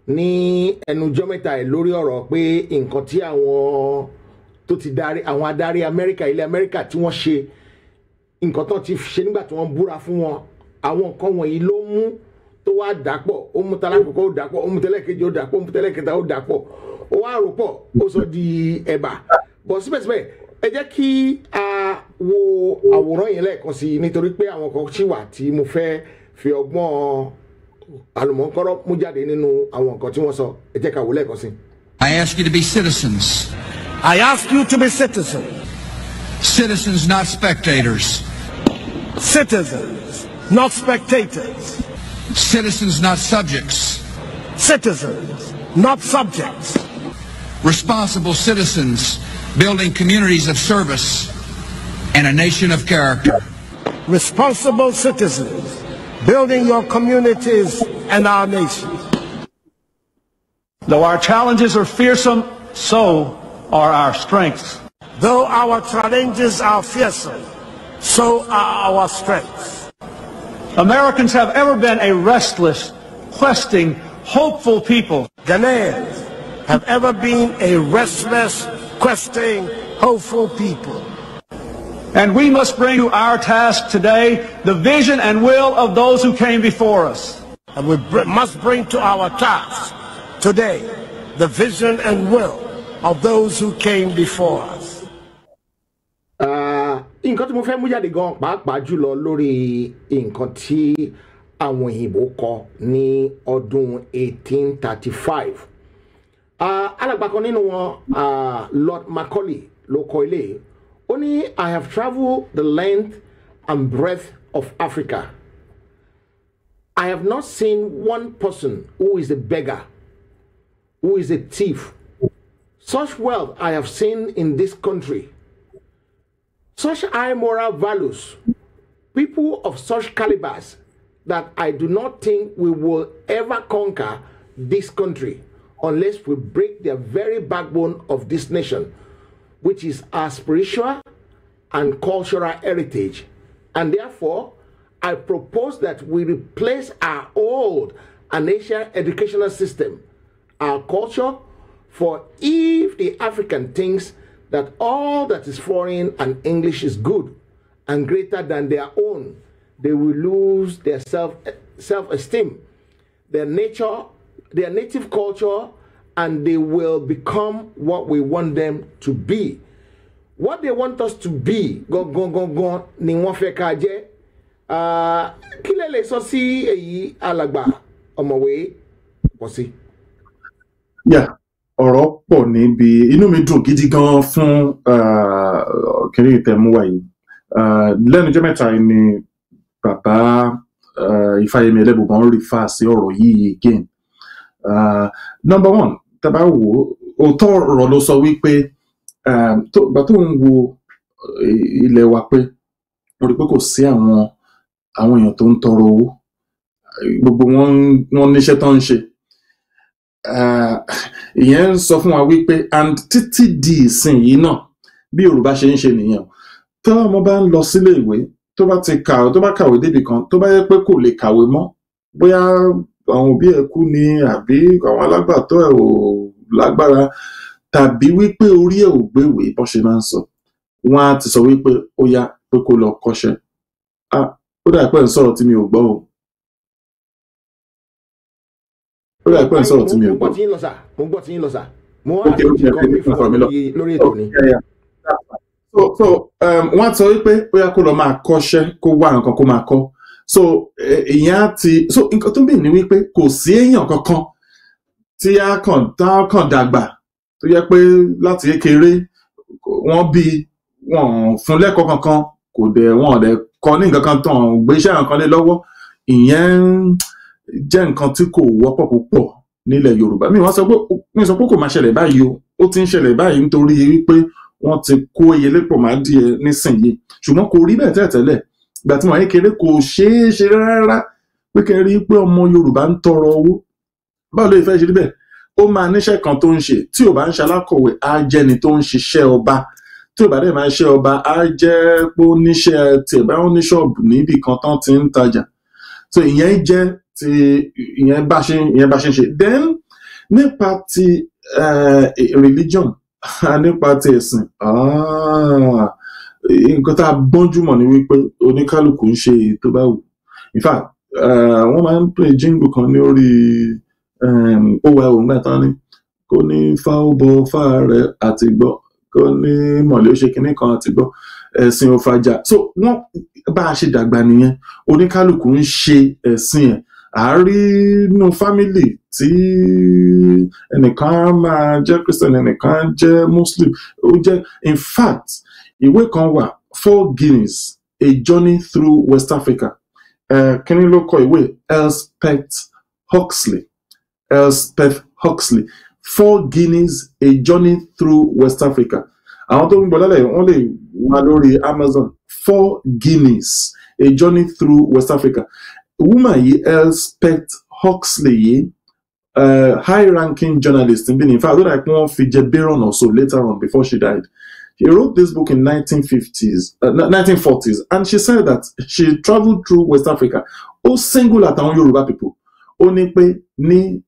Speaker 2: ní ẹnujọ́ mẹ́ta ẹ̀ lórí ọ̀rọ̀ pé nǹkan tí àwọn tó ti darí, àwọn adarí Amẹ́ríkà, ilẹ̀ Amẹ́ríkà tí wọ́n ṣe, nǹkan tó ti ṣe nígbà tí wọ́n búra fún wọn, àwọn nǹkan wọ̀nyí ló mú tó wá dàpọ̀, ó mú talákòókò ó dàpọ̀, ó mú tẹ́lẹ̀kejì ó dàpọ̀, ó mú tẹ́lẹ̀kẹta ó dàpọ̀, ó wá rò pọ̀, ó sọ di ẹ̀bà. Bọ̀ síbẹ̀síbẹ̀ ẹ jẹ́ kí a wo àwòrán yẹn lẹ́ẹ̀kan sí i, nítorí pé àwọn kan ṣì wà tí mo fẹ́ fi ọgbọ́n àlùmọ́kọ́rọ́ mú jáde nínú àwọn nǹkan tí wọ́n sọ. Ẹ jẹ́ ká wò lẹ́ẹ̀kan sí i.
Speaker 4: I ask you to be citizens.
Speaker 5: I ask you to be citizens.
Speaker 4: Citizens, not spectators.
Speaker 5: Citizens, not spectators.
Speaker 4: Citizens, not subjects.
Speaker 5: Citizens, not subjects.
Speaker 4: Responsible citizens, building communities of service and a nation of character.
Speaker 5: Responsible citizens, building your communities and our nation.
Speaker 6: Though our challenges are fearsome, so are our strengths.
Speaker 5: Though our challenges are fearsome, so are our strengths.
Speaker 6: Americans have ever been a restless, questing, hopeful people.
Speaker 5: Ghanaians have ever been a restless, questing, hopeful people.
Speaker 6: And we must bring to our task today the vision and will of those who came before us.
Speaker 5: And we must bring to our task today the vision and will of those who came before us.
Speaker 2: Nǹkan tí mo fẹ́ mú jáde gan pàápàá jùlọ lórí nǹkan tí àwọn òyìnbó kọ ní ọdún 1835. Alàgbà kan nínú wọn, Lord Macaulay ló kọ ilé. Ó ní, I have travelled the length and breadth of Africa. I have not seen one person who is a beggar, who is a thief. Such wealth I have seen in this country. Such high moral values, people of such calibers that I do not think we will ever conquer this country unless we break the very backbone of this nation, which is our spiritual and cultural heritage. And therefore, I propose that we replace our old and Asian educational system, our culture, for if the African thinks that all that is foreign and English is good and greater than their own, they will lose their self-esteem, their nature, their native culture, and they will become what we want them to be. What they want us to be, ni wọ́n fẹ́ ká jẹ́. Kí lẹ lè sọ sí èyí, alàgbà ọ̀mọ̀wé Pọ̀sí?
Speaker 3: Yeah. Ọ̀rọ̀ pọ̀ níbi, inú mi dùn gidi gan fún kiri ìtẹ̀múwà yìí. Lẹ́nu jẹ́ mẹ́ta ni bàbá Ifáyẹmí Ẹlẹ́bùbọn rí fà sí ọ̀rọ̀ yìí again. Number one, tàbá wo òótọ́ ọ̀rọ̀ ló sọ wípé bá tó ń wo ilẹ̀ wa pé wọ́n rí pé kò sí àwọn èèyàn tó ń tọrọ owó, gbogbo wọn níṣẹ́ tó ń ṣe. Ìyẹn sọ fún wa wípé and títí di ìsìn yìí náà bí Yorùbá ṣe ń ṣe nìyẹn. Tó ọmọ bá ń lọ sílé ìwé, tó bá kàwé débì kan, tó bá yẹ pé kò lè kàwé mọ́, bóyá àwọn òbí ẹ̀ kú ni àbí àwọn alágbàtọ́ ẹ̀ ò lágbára tàbí wípé orí ẹ̀ ò gbéwèé bọ́n ṣe máa ń sọ, wọ́n á ti sọ wípé ó yá pé kó lọ kọ́ṣẹ́. Ó dà pé ń sọ̀rọ̀ tí mi ò gbọ́ o. Ó dà pé ń sọ̀rọ̀ tí mi ò gbọ́.
Speaker 2: Mo gbọ́ tí yín lọ sà. Mo wá àti ìkọ́ mi fún lórí ètò ni.
Speaker 3: So wọ́n sọ wípé ó yá kó lọ máa kọ́ṣẹ́, kó wá nǹkan kó máa kọ́. So ìyẹn á ti so nǹkan tó ń bì ní wípé kò sí èèyàn kankan tí á kàn dàgbà tó yẹ pé láti kékeré wọ́n bí wọ́n fún lẹ́kọ̀ọ́ kankan kò dẹ̀ wọ́n dẹ̀ kọ́ ní nǹkan kan tán gbé iṣẹ́ nǹkan lé lọ́wọ́. Ìyẹn jẹ́ nǹkan tí kò wọ́pọ̀ púpọ̀ nílẹ̀ Yorùbá. Mi sọ pé kò máa ṣẹlẹ̀ báyìí o, ó ti ń ṣẹlẹ̀ báyìí nítorí wípé wọ́n ti kó eyelé pọ̀ máa díẹ̀ nísìnyí, ṣùgbọ́n kò rí bẹ́ẹ̀ tẹ́lẹ̀. Ìgbà tí wọ́n kékeré kò ṣeé ṣe rárá pé kẹ́ rí pé ọmọ Yorùbá ń tọrọ owó. Báwo ló fẹ́ ṣe rí bẹ́ẹ̀? Ó máa níṣẹ́ kan tó ń ṣe, tí ò bá ń ṣe alákọ̀wé á jẹ́ ni tó ń ṣiṣẹ́ ọba, tí ò bá dẹ̀ máa ṣe ọba á jẹ́ pé ó níṣẹ́ tiẹ̀ bá wọn ní ṣọ́ọ̀bù níbì kan tán ti ń tajà. So ìyẹn jẹ́ ti ìyẹn bá ṣe ń ṣe. Then nípa ti religion nípa ti ẹ̀sìn nǹkan tá a gbọ́njú mọ̀ ni wípé oníkálukú ń ṣe tó bá wù. In fact wọ́n máa ń play jingle kan ní orí owó ńgbà tán ni kò ní fáwọ́bọ fáà rẹ̀ àti gbọ́ kò ní mọ̀lẹ́ ó ṣe kinní kan àti gbọ́ ẹ̀sìn òfàjà. So wọ́n bá a ṣe dàgbà nìyẹn, oníkálukú ń ṣe ẹ̀sìn ẹ̀. Àárí nínú fámìlì tí ẹnìkan máa jẹ́ Christian ẹnìkan jẹ́ Muslim ó jẹ́. In fact ìwé kan wà 4 Guineas A Journey Through West Africa. Kíni ló kọ ìwé? Elspeth Huxley 4 Guineas A Journey Through West Africa. Àwọn tó ń gbọ́ lálẹ́ wọ́n lè wá lórí Amazon. 4 Guineas A Journey Through West Africa. Woman yìí Elspeth Huxley yìí high-ranking journalist in fact like wọ́n fi jẹ baron or so later on before she died. She wrote this book in 1940s, and she said that she traveled through West Africa. Ó single àtàwọn Yorùbá people. Ó ní pé ní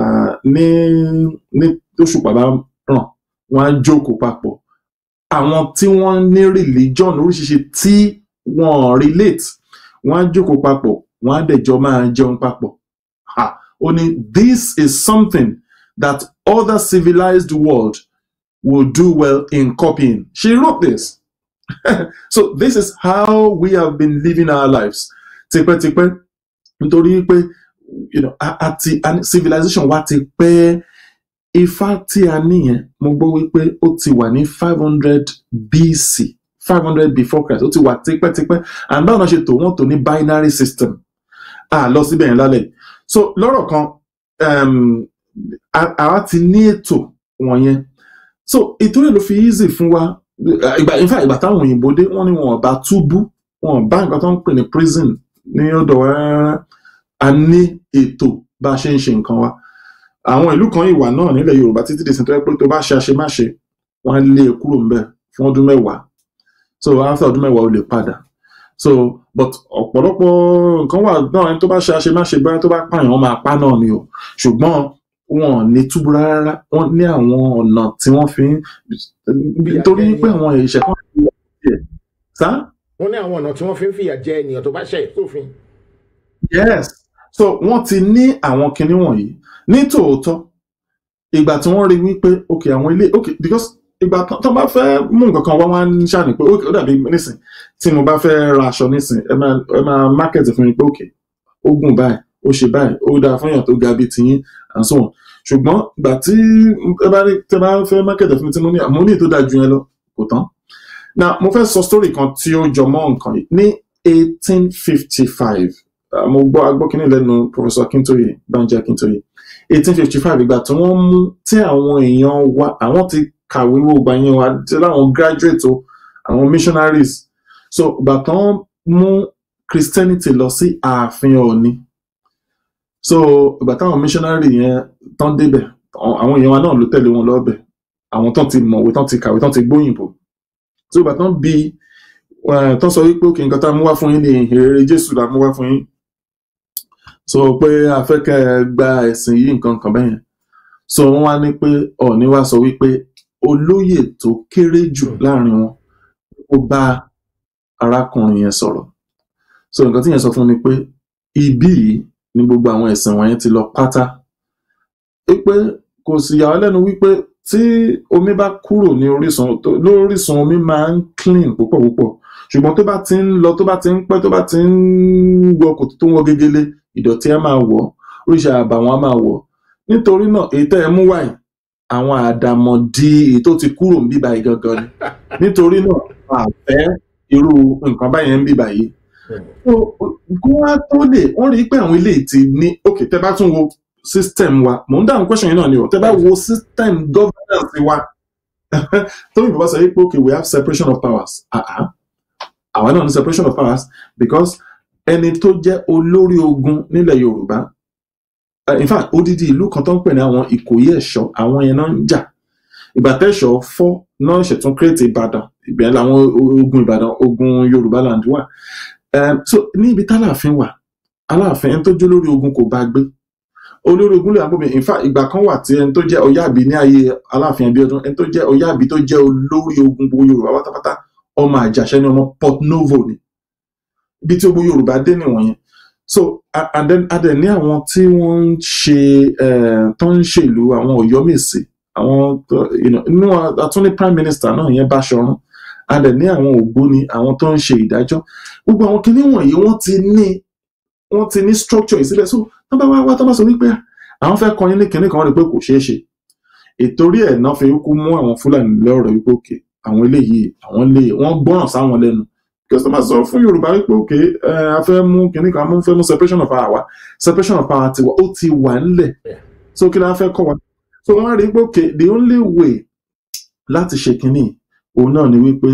Speaker 3: Òṣùpá bá ràn wọ́n á jókòó papọ̀. Àwọn tí wọ́n ní religion oríṣiríṣi tí wọ́n relate wọ́n á jókòó papọ̀, wọ́n á dẹ̀jọ́ máa jẹun papọ̀. Ó ní this is something that other civilized world will do well in copying. She wrote this. So this is how we have been living our lives. Tipẹ́tipẹ́ nítorí pé civilization wa ti pẹ́. Ifá tí a níyẹn mo gbọ́ wípé ó ti wà ní 500 BC, 500 before Christ. Ó ti wà tipẹ́tipẹ́. And báwo náà ṣe tò wọ́n tò ní binary system. Lọ síbẹ̀ yẹn lálẹ́. So lọ́rọ̀ kan àwa ti ní ètò wọ̀nyẹn. So ìtúrẹ́ ló fi easy fún wa. Ìgbà táwọn òyìnbó dé wọ́n ní wọn bá túbú, wọn bá nǹkan tó ń pè ní prison ní ọ̀dọ̀ wa. A ní ètò bá a ṣe ń ṣe nǹkan wa. Àwọn ìlú kan ìwà náà nílẹ̀ Yorùbá títí di ìsìntọ́ pé tó bá ṣe àṣemáṣe wọ́n á lé e kúrò ńbẹ̀ fún ọdún 10. So after ọdún 10 ó lè padà. So but ọ̀pọ̀lọpọ̀ nǹkan wà náà ẹni tó bá ṣe àṣemáṣe báyìí tó bá pààyàn wọ́n máa pa náà ni o. Ṣùgbọ́n wọn ní túbú rárá, wọ́n ní àwọn ọ̀nà tí wọ́n fi ń nítorí pé àwọn ìṣẹ̀ kan ti wọ́n tiẹ̀.
Speaker 2: Wọ́n ní àwọn ọ̀nà tí wọ́n fi ń fìyà jẹ ènìyàn tó bá ṣẹ̀ sófin.
Speaker 3: Yes. So wọ́n ti ní àwọn kinní wọ̀nyí. Ní tòótọ́ ìgbà tí wọ́n rí wípé àwọn ilé because ìgbà tó bá fẹ́ mú nǹkan kan wá ń ṣàní pé ó dàbí nísìn tí mo bá fẹ́ ra aṣọ nísìn ẹ máa market fún mi pé ó gùn báyìí ó ṣe báyìí ó dáa fún èèyàn tó ga bíi tiyín and so on. Ṣùgbọ́n ìgbà tí ẹ bá fẹ́ market fún mi tí mo ní ètò dáa ju yẹn lọ kò tán. Now mo fẹ́ sọ story kan tí ó jọ mọ́ nǹkan yìí. Ní 1855 mo gbọ́ agbókínní lẹ́nu Professor Akintoye, Banji Akintoye. 1855 ìgbà tí wọ́n mú tí àwọn èèyàn wa àwọn ti kàwé gbogbo yẹn wa tí láwọn graduate o àwọn missionaries. So ìgbà tí wọ́n mú Christianity lọ sí ààfin Ọọ̀ni. So ìgbà táwọn missionary yẹn tán débẹ̀ àwọn èèyàn wa náà ló tẹ̀lé wọn lọ́bẹ̀, àwọn tán ti mọ̀wé tán ti kàwé tán ti gbóyìnbó. So ìgbà tán bí tán sọ wípé nǹkan tá a mú wá fún yín ní ìhìnrere Jésù la mú wá fún yín. so pé a fẹ́ kẹ́ gba ẹ̀sìn yìí nǹkan kan bẹ́yẹn so wọ́n wá ní pé Ọọ̀ni wá sọ wípé olóyè tó kéré jù láàrin wọn ó bá arákùnrin yẹn sọ̀rọ̀ so nǹkan tí yẹn sọ fún mi pé ibí yìí ni gbogbo àwọn ẹ̀sìn wọ̀nyẹn ti lọ pátá pé kò sì yà wá lẹ́nu wípé tí omi bá kúrò ní lórísun omi máa ń clean púpọ̀ ṣùgbọ́n tó bá ti ń lọ tó bá ti ń pẹ́ tó bá ti ń wọ kòtò tó ń wọ gegele ìdọ̀tí á máa wọ̀ oríṣi àbàwọ́n á máa wọ̀ nítorí náà èyí tẹ́ ẹ mú wáyé àwọn àdàmọ̀dì èyí tó ti kúrò ń bíbá yìí gangan ni nítorí náà àfẹ́ irú nǹkan báyẹn ń bíbá yìí kó wá tó lè wọ́n rí pé àwọn ilé ti ní òkè tẹ́ bá tún wo system wa mò ń dáhùn question yìí náà ni o tẹ́ bá wo system governance wa tóbi bàbá sọ pé okay we have separation of powers àwa náà ní separation of powers because ẹni tó jẹ́ olórí ogun nílẹ̀ Yorùbá in fact odidi ìlú kan tó ń pè ní àwọn Ìkòyí Ẹ̀ṣọ́ àwọn yẹn náà ń jà ìgbà tẹ́ṣọ̀ fọ́ náà ṣètún create Ìbàdàn ìbẹ̀rẹ̀ làwọn ogun Ìbàdàn ogun Yorùbá land wà so ní ibi tálàfin wà Aláàfin ẹni tó jẹ́ olórí ogun kò bá gbé olórí ogun lè àgbọ̀mí in fact ìgbà kan wà tí ẹni tó jẹ́ Ọ̀yáàbí ní ayé Aláàfin Abíọ́dún ẹni tó jẹ́ Ọ̀yáàbí tó jẹ́ olórí ogun gbogbo Yorùbá pátápátá ọmọ Àjàṣẹ́ ni ọmọ Port Novo ni ibi tí gbogbo Yorùbá dé nìwọ̀nyẹn so and then adẹ ní àwọn tí wọ́n ń ṣe tó ń ṣèlú àwọn Ọ̀yọ́mèsì àwọn inú àtúní prime minister náà yẹn Báṣọ̀run adẹ ní àwọn Ògbóni àwọn tó ń ṣe ìdájọ́ gbogbo àwọn kinní wọ̀nyí wọ́n ti ní structure ìsílẹ̀ so tó bá wá tó bá sọ wípé àwọn fẹ́ kọyín ní kinní kan rí pé kò ṣeé ṣe ìtorí ẹ̀ náà fi kú mú àwọn Fúlàní lọ́rọ̀ wípé òkè àwọn eléyìí wọ́n gbọ́ràn sáwọn lẹ́nu because tó máa sọ fún Yorùbá wípé òkè a fẹ́ mú kinní kan fẹ́ mú separation of power wa separation of power tiwa ó ti wà ńlẹ̀ so kí la fẹ́ kọ́ wa so wọ́n rí pé òkè the only way láti ṣe kinní òun náà ni wípé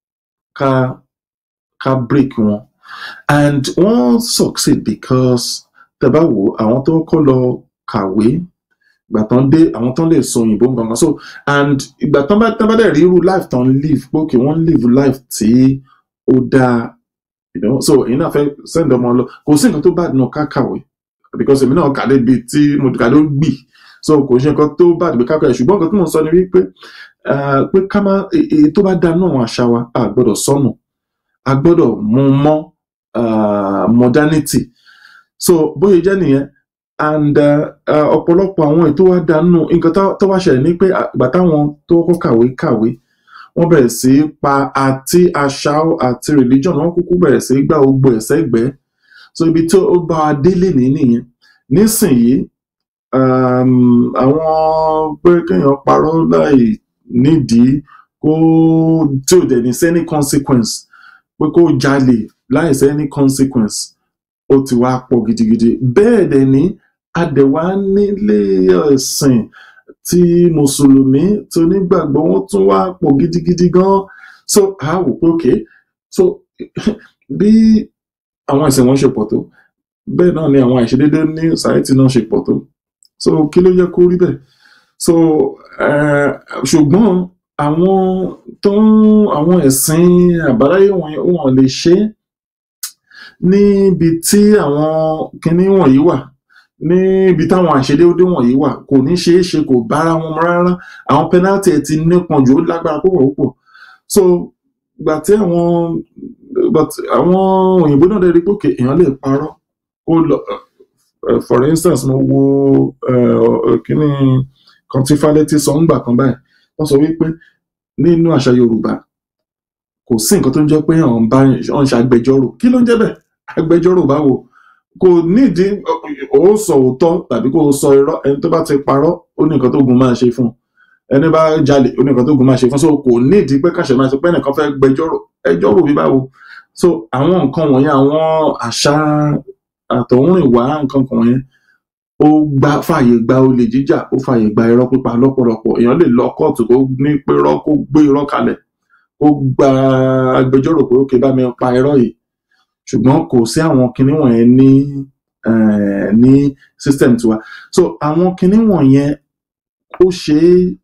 Speaker 3: ká break wọn and wọ́n succeed because tẹ́bá wo àwọn tó kọ́ lọ kàwé ìgbà tán dé àwọn tán lè sọ òyìnbó gangan so and ìgbà tán bá dẹ̀ rí irú life tán live pé okay wọ́n live life tí ó dáa so èyí náà fẹ́ send ọmọ lọ kò sí nǹkan tó bá nù ká kàwé because èmi náà kàdé bíi tí mo kàdé ó gbì so kò ṣe nǹkan tó bá dìbò ká kàwé ṣùgbọ́n nǹkan tí mo sọ ni wípé pé ká má èyí tó bá dáa náà àwọn àṣà wa a gbọ́dọ̀ sọnù a gbọ́dọ̀ mú mọ́ modernity so bóyá jẹ́ nìyẹn and ọ̀pọ̀lọpọ̀ àwọn ètò wa dànù nǹkan tó wá ṣẹlẹ̀ ní pé ìgbà táwọn tó kọ́ kàwé wọ́n bẹ̀rẹ̀ sí pa àti àṣà àti religion wọ́n kúkú bẹ̀rẹ̀ sí gbá gbogbo ẹ̀sẹ̀ gbẹ́ so ibi tí ó bá wa délé nìyẹn nísìnyí àwọn pé kéèyàn parọ́ láì nídìí kó tí ò dẹ̀ ní sẹ́ni consequence pé kó jalè láì sẹ́ni consequence ó ti wá pọ̀ gidigidi bẹ́ẹ̀ dẹ̀ ní adẹ̀wá nílé ẹ̀sìn tí mùsùlùmí tí onígbàgbọ́ wọn tún wá pọ̀ gidigidi gan so a wò pé okay so bí àwọn ẹ̀sìn wọn ṣe pọ̀ tó bẹ́ẹ̀ náà ni àwọn àìṣedédé ní society náà ṣe pọ̀ tó so kí ló yẹ kó rí bẹ́ẹ̀ so ṣùgbọ́n àwọn ẹ̀sìn àbáláyé wọn lè ṣe níbi tí àwọn kinní wọ̀nyí wà níbi táwọn àṣedédé wọ̀nyí wà kò ní ṣeé ṣe kò bára wọn rárá àwọn penalty ẹ̀ ti nípọn jù ó lágbára púpọ̀ so gbà tí àwọn òyìnbó náà rí pé òkè èèyàn lè parọ́ kó lọ for instance mo wo kíní kan tí Fálétí sọ ńgbà kan báyìí wọ́n sọ wípé nínú àṣà Yorùbá kò sí nǹkan tó ń jẹ́ pé ọ̀n ṣe agbẹjọ́rò kí ló ń jẹ́ bẹ́ẹ̀ agbẹjọ́rò báwo kò nídìí ó sọ òótọ́ tàbí kó sọ irọ́ ẹni tó bá ti parọ́ ó ní nǹkan tó gun máa ṣe fún ẹni bá jalè ó ní nǹkan tó gun máa ṣe fún so kò nídìí pé kàṣẹ máa ṣe pé ẹnìkan fẹ́ gbẹjọ́rò ẹjọ́rò bí báwo so àwọn nǹkan wọ̀nyẹn àwọn àṣà àtọ̀húnrìnwá nǹkan kan wọ̀nyẹn ó fààyè gba olè jíjà ó fààyè gba irọ́ pípa lọ́pọ̀lọpọ̀ èèyàn lè lọ kóòtù kó ní pé irọ́ kó gbé irọ́ kalẹ̀ ó gba agbẹjọ́rò pé ókè bá mi pa irọ́ yìí ṣùgbọ́n kò sí àwọn kinní wọ̀nyẹn ní system tiwa so àwọn kinní wọ̀nyẹn ó ṣe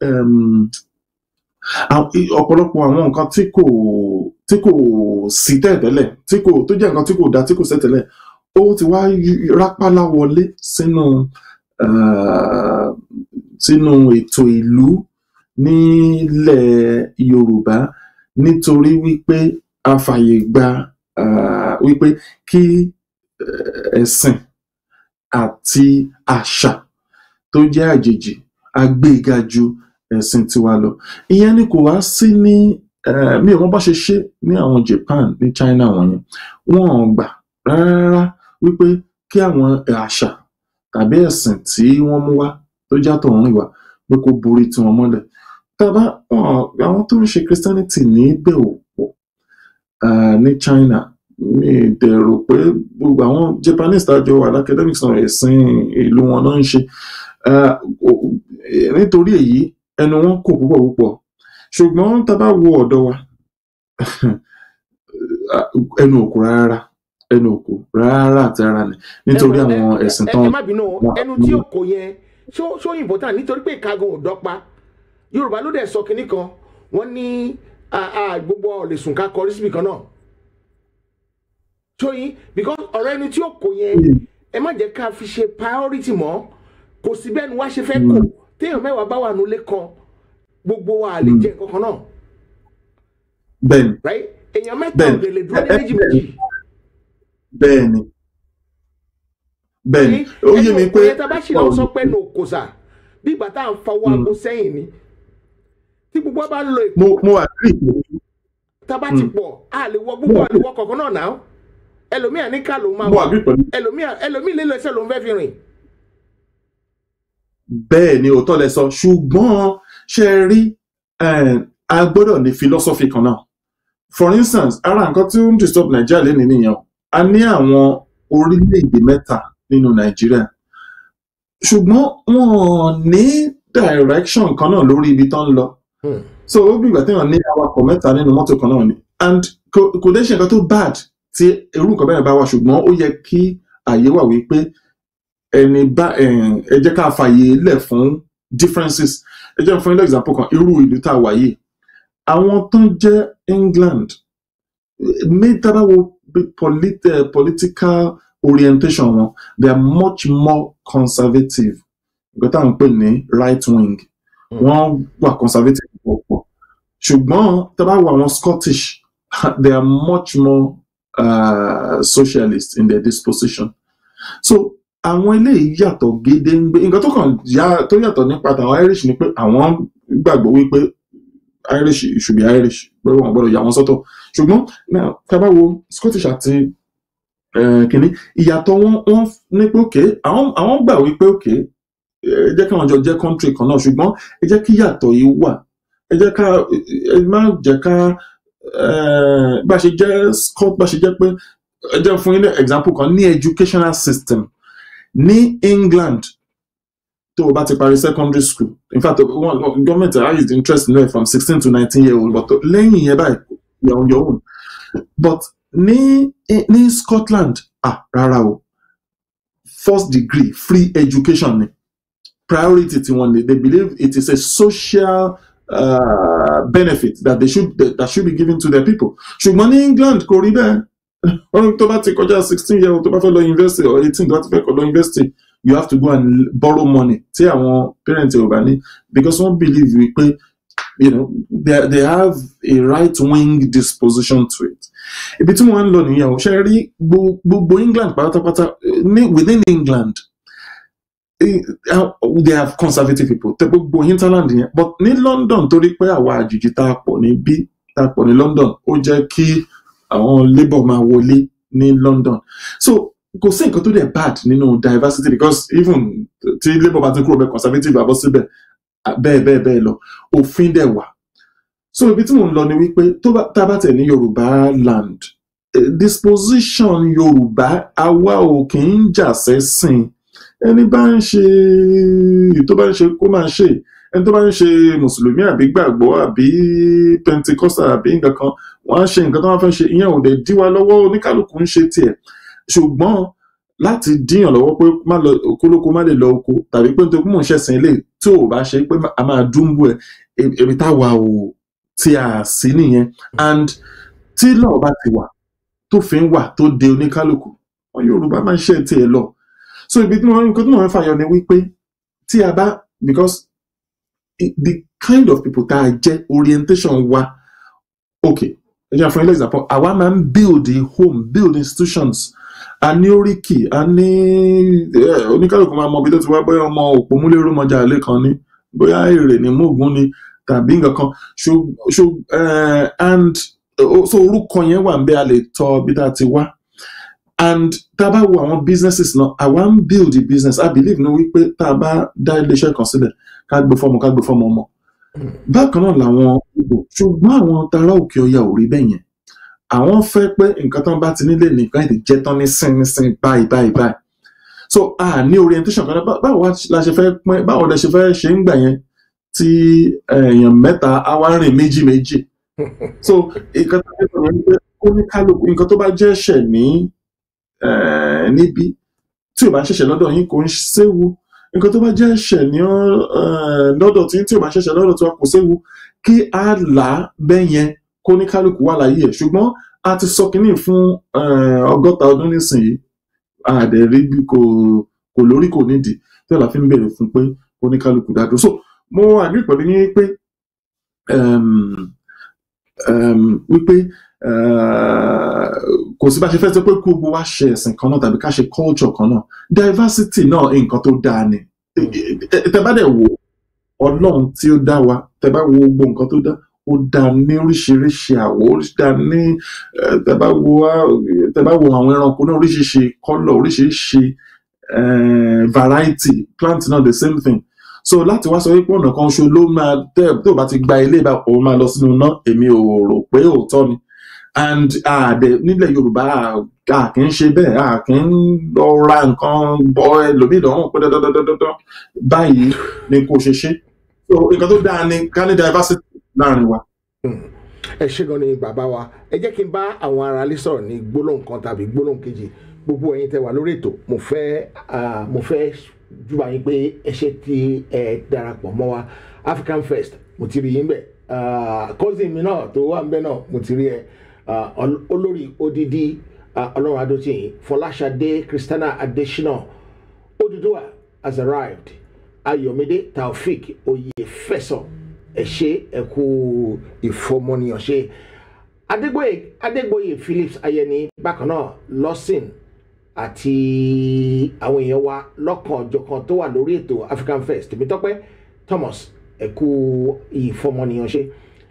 Speaker 3: ọ̀pọ̀lọpọ̀ àwọn nǹkan tí kò sí tẹ́lẹ̀ tó jẹ́ nǹkan tí kò dá tí kò sẹ́tẹ̀lẹ̀ ó ti wá rápálá wọlé sínú ètò ìlú nílẹ̀ Yorùbá nítorí wípé a fàyè gba wípé kí ẹ̀sìn àti àṣà tó jẹ́ àjèjì agbéga ju ẹ̀sìn tiwa lọ. Ìyẹn ni kò wá sí ní mi ò mọ̀ bá ṣe ṣe ní àwọn Japan ní China wọ̀nyẹn. Wọ́n ò gbà rárá wípé kí àwọn àṣà tàbí ẹ̀sìn tí wọ́n mú wá tó játọ̀ ọ̀run ìwà pé kó borí tí wọ́n mọ́lẹ̀. Tàbá àwọn tó ń ṣe Christianity níbẹ̀ ò pọ̀ ní China. Mi dẹ̀rò pé gbogbo àwọn Japanese tàjọ wà l'academics náà ẹ̀sìn ìlú wọn náà ń ṣe. Nítorí èyí ẹnu wọn kò púpọ̀. Ṣùgbọ́n tá bá wo ọ̀dọ̀ wa ẹnu òkú rárá àti ara ni nítorí àwọn ẹ̀sìn tán.
Speaker 2: Ẹ má bínú ẹnu tí òkò yẹn ṣó important nítorí pé ìkagun ò dọ́gba. Yorùbá ló dẹ̀ sọ kinní kan wọ́n ní gbogbo ọ̀lẹ́sùn ká kọrí síbi kan náà. Ṣóyin because ọ̀rọ̀ ẹni tí òkò yẹn ẹ má jẹ́ ká fi ṣe priority mọ́ kò sí bẹ́ẹ̀ ni wá ṣe fẹ́ kò téèyàn mẹ́wàá bá wà nulẹ̀ kan gbogbo wa lè jẹ nǹkan kan náà.
Speaker 3: Bẹ́ẹ̀ni.
Speaker 2: Right? Èèyàn mẹ́ta ò lè dúró ní méjì.
Speaker 3: Bẹ́ẹ̀ni. Ó yé mi pé
Speaker 2: ẹni tá bá ṣì lọ sọ pé no kò sà bí ìgbà tá à ń fọwọ́ aago sẹ́yìn ni tí gbogbo bá ń lo èkó.
Speaker 3: Mo agree.
Speaker 2: Tá bá ti pọ̀ a lè wọ gbogbo àlewọ́ kọ̀ọ̀kan náà náà ẹlòmíà ní ká ló máa wọ ẹlòmíì lè lọ ẹsẹ̀ ló ń fẹ́ fi rìn.
Speaker 3: Bẹ́ẹ̀ ni òótọ́ lẹ sọ ṣùgbọ́n ṣe rí a gbọ́dọ̀ ní philosophy kan náà. For instance ara nǹkan tí ó ń disturb Nàìjíríà lẹ́nu nìyẹn a ní àwọn orílẹ̀-èdè mẹ́ta nínú Nàìjíríà ṣùgbọ́n wọn ní direction kan náà lórí ibi tó ń lọ. So ó bí ìgbà tí wọ́n ní awakọ̀ mẹ́ta nínú mọ́tò kan náà ni and kò dé ṣe nǹkan tó bad tí irú nǹkan bẹ́ẹ̀ bá wà ṣùgbọ́n ó yẹ kí àyè wà wípé ẹ jẹ́ ká fàyè lẹ̀ fún differences. Ẹ jẹ́ fún ilé example kan irú ìlú tá a wà yìí àwọn tó ń jẹ́ England ní tábàwọ̀ political orientation wọn they are much more conservative. Nǹkan tá à ń pè ní right wing wọ́n wà conservative púpọ̀ ṣùgbọ́n tábàwọ̀ àwọn Scottish they are much more socialist in their disposition. So àwọn eléyìí yàtọ̀ gédéǹgbé nǹkan tó yàtọ̀ nípa tàwọn Irish ni pé àwọn gbàgbọ́ wípé Irish should be Irish pé wọ́n gbọ́dọ̀ yà wọ́n sọ́tọ̀ ṣùgbọ́n ká bá wo Scottish àti kìnní ìyàtọ̀ wọn ní pé òkè àwọn gbà wípé òkè ẹ jẹ́ káwọn jọ jẹ́ country kan náà ṣùgbọ́n ẹ jẹ́ kí yàtọ̀ yìí wà ẹ má jẹ́ ká bá ṣe jẹ́ pé ẹ jẹ́ fún yín example kan ní educational system. Ní England tó o bá ti parí secondary school in fact government has interest in from 16 to 19 year old but lẹ́yìn yẹn báyìí you're on your own but ní Scotland rárá o first degree free education ni priority tí wọ́n ní they believe it is a social benefit that should be given to their people ṣùgbọ́n ní England kò rí bẹ́ẹ̀. Tó bá ti kọjá 16 year old tó bá fẹ́ lọ university or 18 tó bá ti fẹ́ kọ lọ university you have to go and borrow money tí àwọn parents ò bá ní because wọ́n believe wípé they have a right wing disposition to it. Ibi tí wọ́n ń lọ nìyẹn o ṣe rí gbogbo England pátápátá within England they have conservative people tẹ gbogbo hinterland yẹn but ní London torí pé àwa àjèjì tá a pọ̀ ní London ó jẹ́ kí àwọn labour máa wọlé ní London so kò sí nǹkan tó dẹ̀ bad nínú diversity because even tí labour bá ti kúrò bẹ́ẹ̀ conservative àbọ̀ síbẹ̀ bẹ́ẹ̀ lọ òfin dẹ̀ wà so ibi tí mò ń lọ ni wípé tá a bá tẹ̀ ní Yorùbá land disposition Yorùbá àwa ò kì í jà sẹ́sìn ẹni bá ń ṣe tó bá ń ṣe kó máa ṣe ẹni tó bá ń ṣe mùsùlùmí àbí gbàgbọ́ àbí pentecostal àbí nǹkan kan wọ́n á ṣe nǹkan tó wọ́n fẹ́ ṣe ìyẹn ò dẹ̀ dí wa lọ́wọ́ oníkálukú ń ṣe tiẹ̀ ṣùgbọ́n láti díyàn lọ́wọ́ pé má lọ kólókó má lè lọ oko tàbí pé nítorí mò ń ṣẹ̀sìn ilé tí ò bá ṣe pé a máa dúnbù ẹ̀ ebi táwa ò tí a sí nìyẹn and tí lọ́ọ̀ bá ti wà tó fi ń wà tó de oníkálukú wọn Yorùbá máa ń ṣe tiẹ̀ lọ. So ibi tí nǹkan tí wọ́n fàyọ ni wípé tí a bá, because the kind of people tá a jẹ́ orientation wa, okay, ẹ jẹ́ fún ilé example, àwa máa ń build a home, build institutions, a ní oríkì, a ní oníkálùkù máa mọ bí tó ti wá, bóyá ọmọ Òpómúléró mọjà àlè kan ní, bóyá Èrè ní Mógùn ní, tàbí nǹkan kan, and so orúkọ yẹn wà ń bẹ, a lè tọ bí tá a ti wá. And tá a bá wo àwọn businesses náà, àwa ń build the business, I believe ní wípé tá a bá dá iléeṣẹ́ kan sílẹ̀, ká gbé fọ́mọ ọmọ. Bákan náà làwọn Ìgbò, ṣùgbọ́n àwọn tará Òkè Ọya ò rí bẹ́ẹ̀ yẹn. Àwọn fẹ́ pé nǹkan tán bá ti nílé nìkan èdè jẹ́ tán ní sín báyìí. So a ní orientation kan, báwo la ṣe fẹ́ pín, báwo la ṣe fẹ́ ṣe ń gbà yẹn tí èèyàn mẹ́ta á wá rìn méjì. So nǹkan tó ń bẹ ní pé oníkálùkù nǹkan tó bá jẹ́ ẹ̀ṣẹ̀ níbi tí ò bá ṣẹ̀ṣẹ̀ lọ́dọ̀ yín kò ń séwu, nǹkan tó bá jẹ́ ẹ̀ṣẹ̀ ní lọ́dọ̀ tí ò bá ṣẹ̀ṣẹ̀ lọ́dọ̀ tí wọ́n kò séwu, kí á là á bẹ́ẹ̀ yẹn kó ní kálukú wà láyé ẹ̀. Ṣùgbọ́n a ti sọ kínní fún 100 ọdún nísìnyí, àdẹ̀rí bí kò lórí kò nídìí tí ọ̀la fi ń bèrè fún pé kó ní kálukú dádúró. So mo agree pẹ̀lú yín pé wípé kò sí bá ṣe fẹ́ sọ pé kó gbogbo wa ṣe ẹ̀sìn kan náà tàbí ká ṣe culture kan náà. Diversity náà nǹkan tó dáa ni. Tẹ́ bá dẹ̀ wò Ọlọ́run tí ó dá wa, tẹ́ bá wo gbogbo nǹkan tó dá, ó dá ní oríṣiríṣi àwọ̀, ó dá ní tẹ́ bá wo àwọn ẹranko náà oríṣiríṣi colour, oríṣiríṣi variety, plant náà the same thing. So láti wá sọ wípé ọ̀nà kan ṣo ló máa tẹ́ tó bá ti gba ilé ìbá òun máa lọ sínú iná, èmi ò rò pé òótọ́ ni. And nílẹ̀ Yorùbá kì í ṣe bẹ́ẹ̀, kì í lọ ra nǹkan bọ́ ẹlòmíì lọ́rùn pé dandandandandan báyìí ni kò ṣe ṣe. So nǹkan tó dáa ni ká ní diversity láàrin wa.
Speaker 2: Ẹ ṣé gan ni bàbá wa, ẹ jẹ́ kí n bá àwọn ará ilé sọ̀rọ̀ ní gbólóhùn kan tàbí gbólóhùn kejì. Gbogbo ẹ̀yin tẹ́ wà lórí ètò, mo fẹ́ júbà yín pé ẹ ṣé tí ẹ darapọ̀ mọ́ wa. African First mo ti rí yín bẹ́ẹ̀, cousin mi náà tó wà ń bẹ̀ náà mo ti rí ẹ, olórí odidi Ọlọ́run Adótìyìn, Fọláṣadé Christiana Adésínà Odùduwà has arrived, Ayọ̀mídé Taofik Oyèfẹ̀sọ, ẹ ṣé ẹ kú ìfọmọnìyàn ṣe. Adégbóyè Phillips Ayẹni bákan náà, Lọ́sìn àti àwọn èèyàn wa lọ́kàn ọ̀jọ̀kan tó wà lórí ètò African First, Tèmítọ́pẹ́ Thomas, ẹ kú ìfọmọnìyàn ṣe.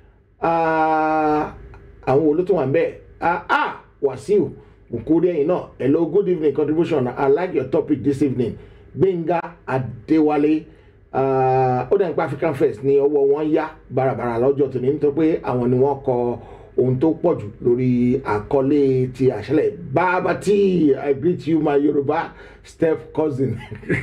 Speaker 2: Àwọn olótó wà ń bẹ̀, Wàsíù Bùkúrí ẹ̀yìn náà, hello, good evening contribution, I like your topic this evening. Gbénga Adéwálé, ó dà nípa African First ní ọwọ́ wọn yá bàràbàrà lọ́jọ́ tòní nítorí pé àwọn ni wọ́n kọ ohun tó pọ̀ jù lórí àkọlé ti àṣẹlẹ̀. Bàbá tí I greet you my Yorùbá step cousin.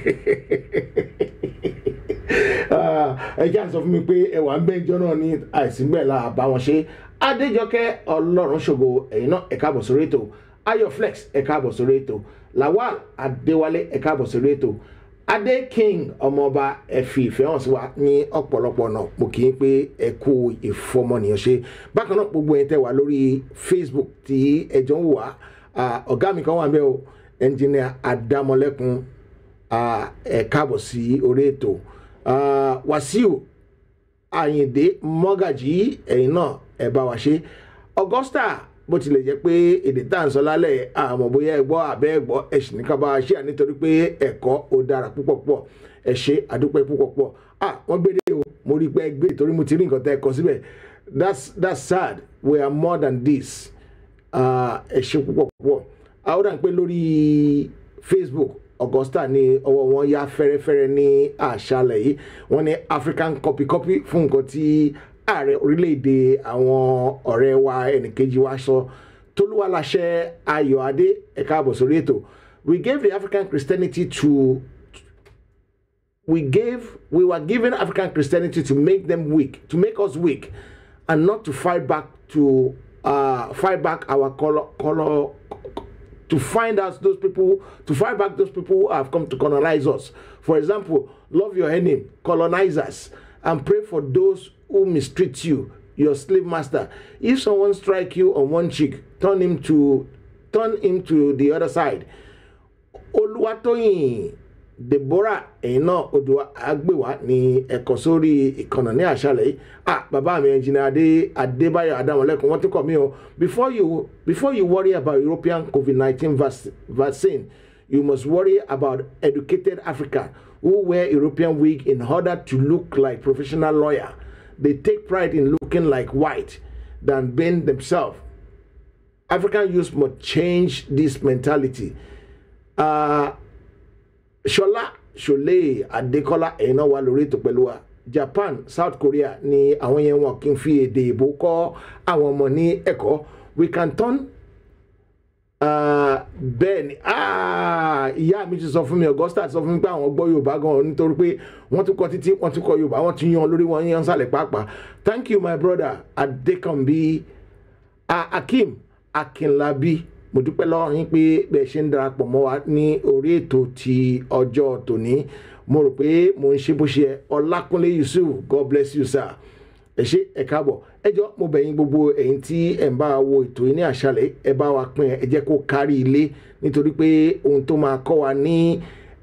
Speaker 2: Ẹ jẹ́ àsọ fún mi pé ẹwà ń bẹ́ńjọ́ náà ní àìsínbẹ̀lá bá wọn ṣe. Adéjọkẹ́ Ọlọ́runṣògo, ẹ̀yin náà ẹ káàbọ̀ sórí ètò. Ayọ̀ Flex ẹ káàbọ̀ sórí ètò. Lawal Adéwálé ẹ káàbọ̀ sórí ètò. Adé King ọmọọba ẹ fi ìfẹ́ hàn sí wa ní ọ̀pọ̀lọpọ̀ ọ̀nà, mo kì í pé ẹ kú ìfọmọnìyàn ṣe. Bákan náà gbogbo ẹ̀ tẹ́ wà lórí Facebook tí ẹjọ́ ń wà, ọ̀gá mi kan wà ńbẹ̀ o, Engineer Adámọ́lẹ́kun, ẹ káàbọ̀ sí orí ètò. Wàsíù Àyìndé Mọ́gàjí, ẹ̀yin náà ẹ bá wa ṣe. Augusta, bó tilẹ̀ jẹ́ pé èdè tá à ń sọ lálẹ́ àmọ́ bóyá ẹ gbọ́ àbẹ́ ẹ gbọ́, ẹ sì ní ká bá wa ṣe à nítorí pé ẹ̀kọ́ ó dára púpọ̀ púpọ̀. Ẹ ṣé àdúpẹ́ púpọ̀ púpọ̀. Wọ́n gbé dé o, mo rí pé ẹ gbé torí mo ti rí nǹkan tẹ́ ẹ kọ síbẹ̀. That's sad, we are more than this. Ẹ ṣé púpọ̀ púpọ̀. Ó dà pé lórí Facebook Augusta ní ọwọ́ wọn yá fẹ́rẹ́fẹ́rẹ́ ní àṣálẹ́ yìí. Wọ́n ní African copy fún nǹkan tí ààrẹ orílẹ̀-èdè àwọn ọ̀rẹ́ wa ẹnìkejì wa sọ. Tolúwaláṣẹ Ayọ̀adé, ẹ káàbọ̀ sórí ètò. We were given African Christianity to make them weak, to make us weak, and not to fight back our color, to fight back those people who have come to colonize us. For example, love your enemy, colonizers, and pray for those who mistreat you, your slave master. If someone strike you on one cheek, turn him to the other side. Olúwatóyìn Deborah ẹ̀yin náà Odùwà Agbèwà ní ẹ̀kọ́ sórí ìkànnà ní àṣálẹ́ yìí. Bàbá mi Engineer Adébáyọ̀ Adámọ̀lẹ́kùn wọ́n tún kọ̀ mí o. Before you worry about European COVID-19 vaccine, you must worry about educated Africans who wear European wig in order to look like professional lawyer. They take pride in looking like white than being themselves. African youth must change this mentality. Shola Adekola ẹ̀nà wà lórí ètò pẹ̀lú wa. Japan, South Korea ni àwọn yẹn wọn kì í fi èdè ìbò kọ́ àwọn ọmọ ní ẹ̀kọ́. We can turn bẹ́ẹ̀ ni ìyá mi ti sọ fún mi Augusta sọ fún mi pé àwọn gbọ́ Yorùbá gan nítorí pé wọ́n tún kọ́ títí wọ́n tún kọ́ Yorùbá wọ́n tún yan lórí wọn yan sálẹ̀ pàápàá. Thank you my brother Adekanbi Akim Akinlabi. Mo dúpẹ́ lọ́wọ́ yín pé bẹ́ẹ̀ ṣe ń darapọ̀ mọ́ wa ní orí ètò ti ọjọ́ tòní. Mo rò pé mo ń ṣe bó ṣe Ọlákúnlé Yusuf, God bless you sir. Ẹ ṣé ẹ káàbọ̀. Ẹ jọ̀ọ́ mo bẹ̀ yín gbogbo ẹ̀yin tí ẹ̀ ń bá wo ètò yìí ní àṣálẹ́ ẹ bá wa pín ẹ jẹ́ kó kárí ilé nítorí pé ohun tó máa kọ́ wa ní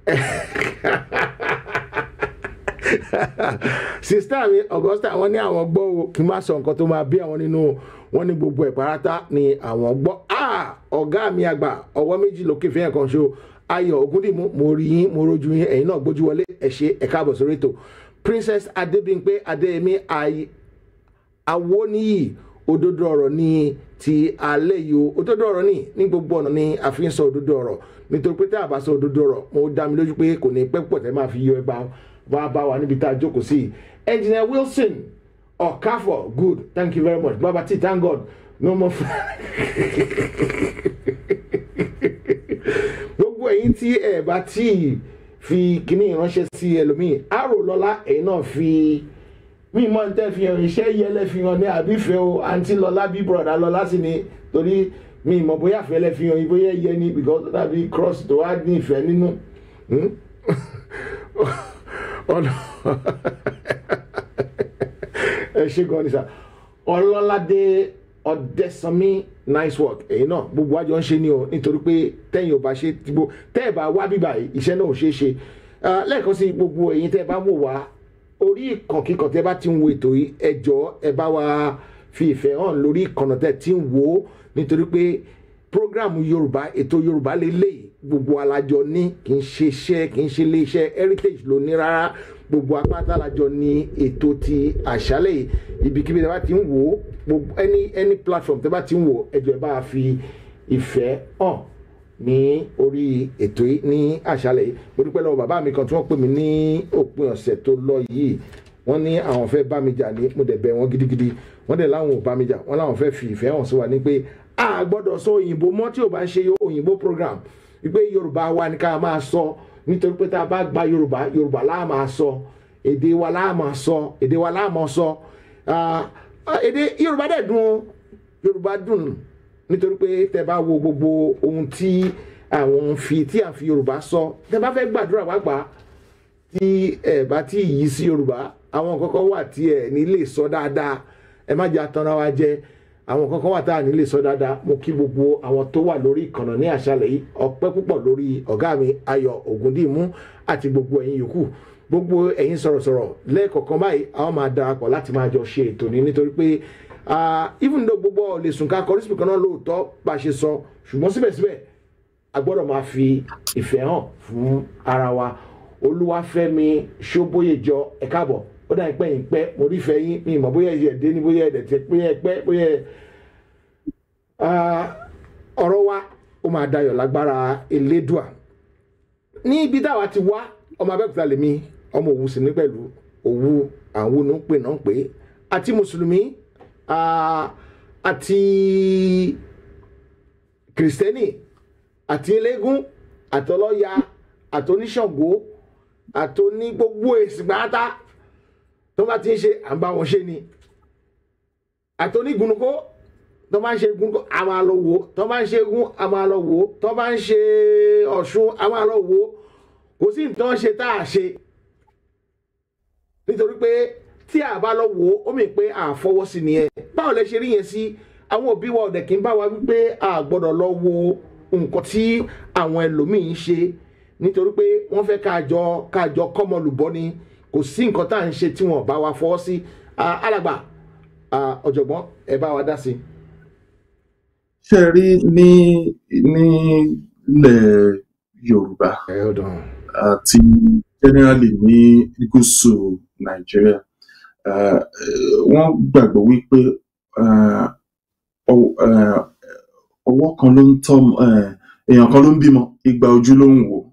Speaker 2: sister mi Augusta wọ́n ní àwọn gbọ́ o kí n má sọ nǹkan tó máa bí àwọn nínú wọ́n ní gbogbo ẹ̀ párátá ni àwọn gbọ́. Ọ̀gá mi àgbà ọwọ́ méjì lókè fi hàn kan ṣo Ayọ̀ Ògúndìmú mo rí yín mo rojú yín ẹ̀yin náà gbójú wọlé ẹ ṣé ẹ káàbọ̀ sórí ètò. Princess Adébímpé Adéyẹmí Awóníyì òdodo ọ̀rọ̀ ní ti alẹ́ yìí o òdodo ọ̀rọ̀ ní gbogbo ọ̀nà ni a fi ń sọ òdodo ọ̀rọ̀ nítorí pé tá a bá sọ òdodo ọ̀rọ̀ mo dá mi lójú pé kò ní pẹ́ pọ̀ tẹ́ máa fi yọ ẹgbàá wá bá wa níbi tá a jókòó sí. Engineer Wilson Okafor good thank you very much. Baba T thank God no more gbogbo ẹ̀yin tí ẹ bá tí fi kíní ìránṣẹ́ sí ẹlòmíì àrò lọ́lá ẹ̀yin náà fi mímọ́ tẹ́ fi hàn iṣẹ́ yẹlẹ́ fi hàn ní àbífẹ́ o àǹtí lọ́lá bí brọ̀dá lọ́lá sí ni torí mi mọ̀ bóyá fẹ́lẹ́ fi hàn bóyá yẹ ni because tàbí cross tó wá ní ìfẹ́ nínú ẹ ṣe gan ni sà. Ọlọ́ládé Ọdẹ́sánmi nice work ẹ̀yin náà gbogbo àjọ ń ṣe ni o nítorí pé tẹ́yìn ò bá ṣe tìbò tẹ́ ẹ̀ bá wá bíbà iṣẹ́ náà ò ṣeé ṣe. Lẹ́ẹ̀kan sí gbogbo ẹ̀yin tẹ́ ẹ bá wò wá orí ìkànkíkan tẹ́ bá ti ń wo ètò yìí ẹ jọ̀ọ́ ẹ bá wa fi ìfẹ́ hàn lórí ìkànnà tẹ́ ti ń wò ó nítorí pé program Yorùbá ètò Yorùbá lélẹ́yìí gbogbo alájọ ní kì í ṣe iṣẹ́ kì í ṣe ilé iṣẹ́ heritage ló ní rárá gbogbo apáta alájọ ní ètò ti àṣálẹ́ yìí ibikíbi tẹ́ bá ti ń wò ó gbogbo any platform tẹ́ bá ti ń wò ẹ jọ̀ọ́ ẹ bá fi ìfẹ́ hàn ní orí ètò yìí ní àṣálẹ́ yìí. Mo dúpẹ́ lọ́wọ́ bàbá mi kan tí wọ́n pè mí ní òpin ọ̀sẹ̀ tó lọ yìí wọ́n ní àwọn fẹ́ bá mi jà ní mo dẹ̀ bẹ̀ wọ́n gidigidi wọ́n dẹ̀ láwọn ò bá mi jà wọ́n láwọn fẹ́ fi ìfẹ́ hàn sí wa ní pé a gbọ́dọ̀ sọ òyìnbó mọ́ tí ò bá ń ṣe òyìnbó program wípé Yorùbá wa ni ká máa sọ nítorí pé tá a bá gba Yorùbá láà máa sọ èdè wa láà máa sọ èdè wa láà máa sọ èdè Yorùbá dẹ̀ dùn Yorùbá dùn nítorí pé tẹ́ bá wo gbogbo ohun tí àwọn tí à ń fi Yorùbá sọ tẹ́ bá fẹ́ gbàdúrà wá gbà tí ẹ bá tí yí sí Yorùbá àwọn kọ́kọ́ wà tí ẹ ní lè sọ dáadáa ẹ má jẹ́ atanra wa jẹ àwọn kọ́kọ́ wà tá à ní lè sọ dáadáa. Mo kí gbogbo àwọn tó wà lórí ìkànnà ní àṣálẹ́ yìí ọpẹ́ púpọ̀ lórí ọ̀gá mi Ayọ̀ Ògúndìmú àti gbogbo ẹ̀yin yòókù gbogbo ẹ̀yin sọ̀rọ̀sọ̀rọ̀ lẹ́ẹ̀kọ̀ọ̀kan báyìí àwọn máa darapọ̀ láti máa jọ ṣe ètò ní nítorí pé even though gbogbo lè sùn ká kọrí síbi kan náà lóòótọ́ bá ṣe sọ ṣùgbọ́n síbẹ̀síbẹ̀ a gbọ́dọ̀ máa fi ìfẹ́ hàn fún ara wa. Olúwafẹ́mi Ṣóbóyèjọ ẹ káàbọ̀ ó dà pẹ́ yín pẹ́ mo rí fẹ́ yín mi mọ̀ bóyá ẹ̀ dé ní bóyá ẹ̀ tẹ̀ pé ẹ pẹ́ bóyá ọ̀rọ̀ wa ó máa dayọ̀ lágbára Elédùà. Ní ibi táwa ti wá ọmọ Abẹ́òkúta lèmi ọmọ Òwu sì ní pẹ̀lú Òwu àwọn onúpè náà pé àti mùsùlùmí àti kìrìsìtẹ́nì àti eléégún àtọlọ́ya àtoníṣàngó àtòní gbogbo èsì gbáátá tó bá ti ń ṣe à ń bá wọn ṣe ni àtòní gúnukó tó bá ń ṣe gúnukó a máa lọ wò tó bá ń ṣe gún a máa lọ wò tó bá ń ṣe Ọ̀ṣun a máa lọ wò kò sí nǹkan ṣe tá a ṣe nítorí pé tí a bá lọ wò ó mì pé a fọwọ́ sí nìyẹn. Báwo lẹ ṣe rí yẹn sí àwọn òbí wa ọ̀dẹ̀ kí n bá wa wípé a gbọ́dọ̀ lọ wo nǹkan tí àwọn ẹlòmíín ń ṣe nítorí pé wọ́n fẹ́ káàjọ kọ́mọlùbọ́ ni kò sí nǹkan tá à ń ṣe tí wọ́n bá wa fọwọ́ sí. Alàgbà ọ̀jọ̀gbọ́n ẹ bá wa dá sí.
Speaker 3: ṣe rí ní ilẹ̀ Yorùbá àti generally ní gúúsù Nàìjíríà wọ́n gbàgbọ́ wípé ọwọ́ kan ló ń tọ́ èèyàn kan ló ń bímọ igba ojú ló ń wò,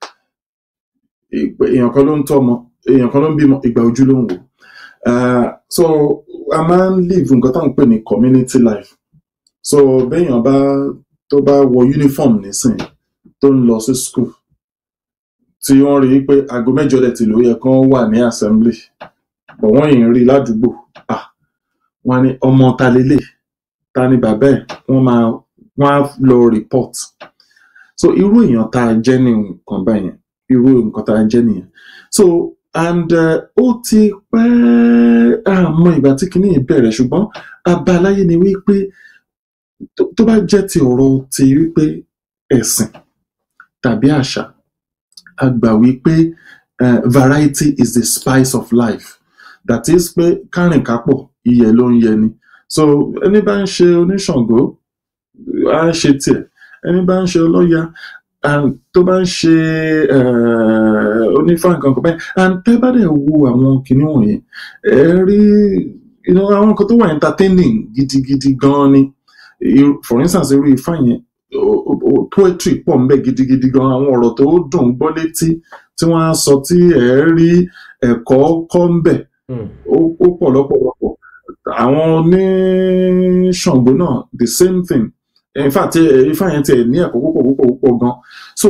Speaker 3: èèyàn kan ló ń tọ́mọ èèyàn kan ló ń bímọ igba ojú ló ń wò. So a máa ń live nǹkan tá à ń pè ní community life. So béèyàn tó bá wọ uniform nísìn tó ń lọ sí school tí wọ́n rí pé aago 8 dẹ̀ tí ló yẹ kán wà ní assembly bọ̀ wọ́n yìí ń rí ládùúgbò wọ́n ní ọmọ ta lélẹ̀ ta ni bàbá ẹ̀ wọ́n á lọ report. So irú èèyàn tá a jẹ́ ní nǹkan báyẹn irú nǹkan tá a jẹ́ nìyẹn. So and ó ti pẹ́ àmọ́ ìgbà tí kìíní bẹ̀rẹ̀ ṣùgbọ́n abaláyé ni wípé tó bá jẹ́ ti ọ̀rọ̀ ti wípé ẹ̀sìn tàbí àṣà a gbà wípé variety is the spice of life. That is pé kárìn kápọ̀ iyẹ̀ ló ń yẹ ni. So ẹni bá ń ṣe oníṣàngó á ń ṣe tiẹ̀, ẹni bá ń ṣe ọlọ́ya tó bá ń ṣe onífá nǹkan kan bẹ́ẹ̀ and tẹ́ bá dẹ̀ wo àwọn kìíní wọ̀nyí ẹ rí àwọn nǹkan tó wà entertaining gidigidi gan ni. For instance irú ifá yẹn poetry pọ̀ ń bẹ gidigidi gan, àwọn ọ̀rọ̀ tó dùn gbọ́ létí tí wọ́n á sọ tí ẹ rí ẹ̀kọ́ kọ́ ń bẹ ó pọ̀ lọ́pọ̀lọpọ̀. Àwọn oníṣàngó náà the same thing. In fact ifá yẹn tiẹ̀ ní ẹ̀kọ́ púpọ̀ gan. So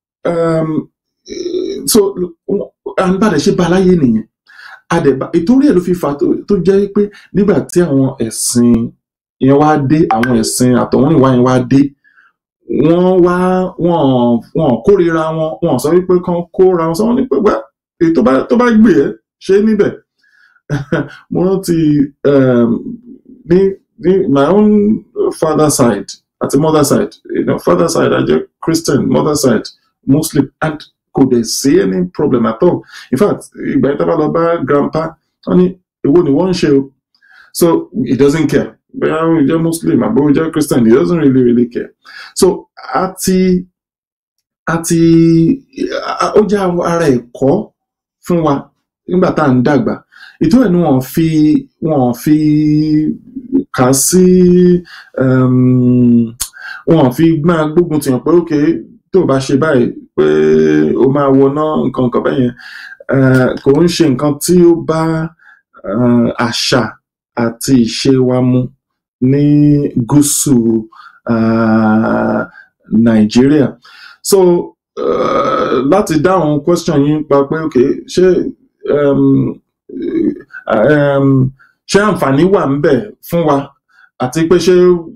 Speaker 3: àǹbàdẹ̀ ṣe baláyé nìyẹn. Ìtorí ẹ̀ ló fi fà tó jẹ́ pé nígbà tí àwọn ẹ̀sìn yẹn wá dé, àwọn ẹ̀sìn àtọ̀húnrìnwá yẹn wá dé, wọ́n kórìíra wọn sọ wípé kán kóra wọn sọ wọ́n ní pé wá èyí tó bá gbé ẹ ṣe níbẹ̀. Mo rántí ní my own father side àti mother side, father side I jẹ́ Christian, mother side Muslim, and kò dẹ̀ sí any problem at all. In fact ìgbà yẹn tó bá lọ bá grandpa wọ́n ní èwo ni wọ́n ń ṣe o. So he doesn't care bóyá ó jẹ́ Muslim àbí ó jẹ́ Christian, he doesn't really care. So ó jẹ́ ara ẹ̀kọ́ fún wa nígbà tá à ń dàgbà. Ìtọ́ ẹ̀ ni wọ́n fi kà sí wọ́n fi máa gbógun tìyàn pé ókè tó bá ṣe báyìí pé ó máa wọná nǹkan bẹ́yẹn. Kò ń ṣe nǹkan tí ó bá àṣà àti ìṣe wa mu ní gúúsù Nàìjíríà. So láti dáhùn question yín pa pé okay ṣé àǹfààní wà ń bẹ fún wa àti pé ṣé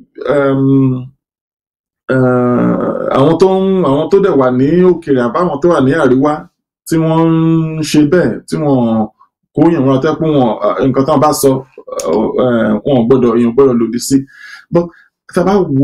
Speaker 3: àwọn tó dẹ̀ wà ní òkèèrè àbáwọn tó wà ní àríwá tí wọ́n ń ṣe bẹ́ẹ̀ tí wọ́n kó yàn wọn àti pé nǹkan tí wọ́n bá sọ èèyàn gbọ́dọ̀ lòdì sí. But tá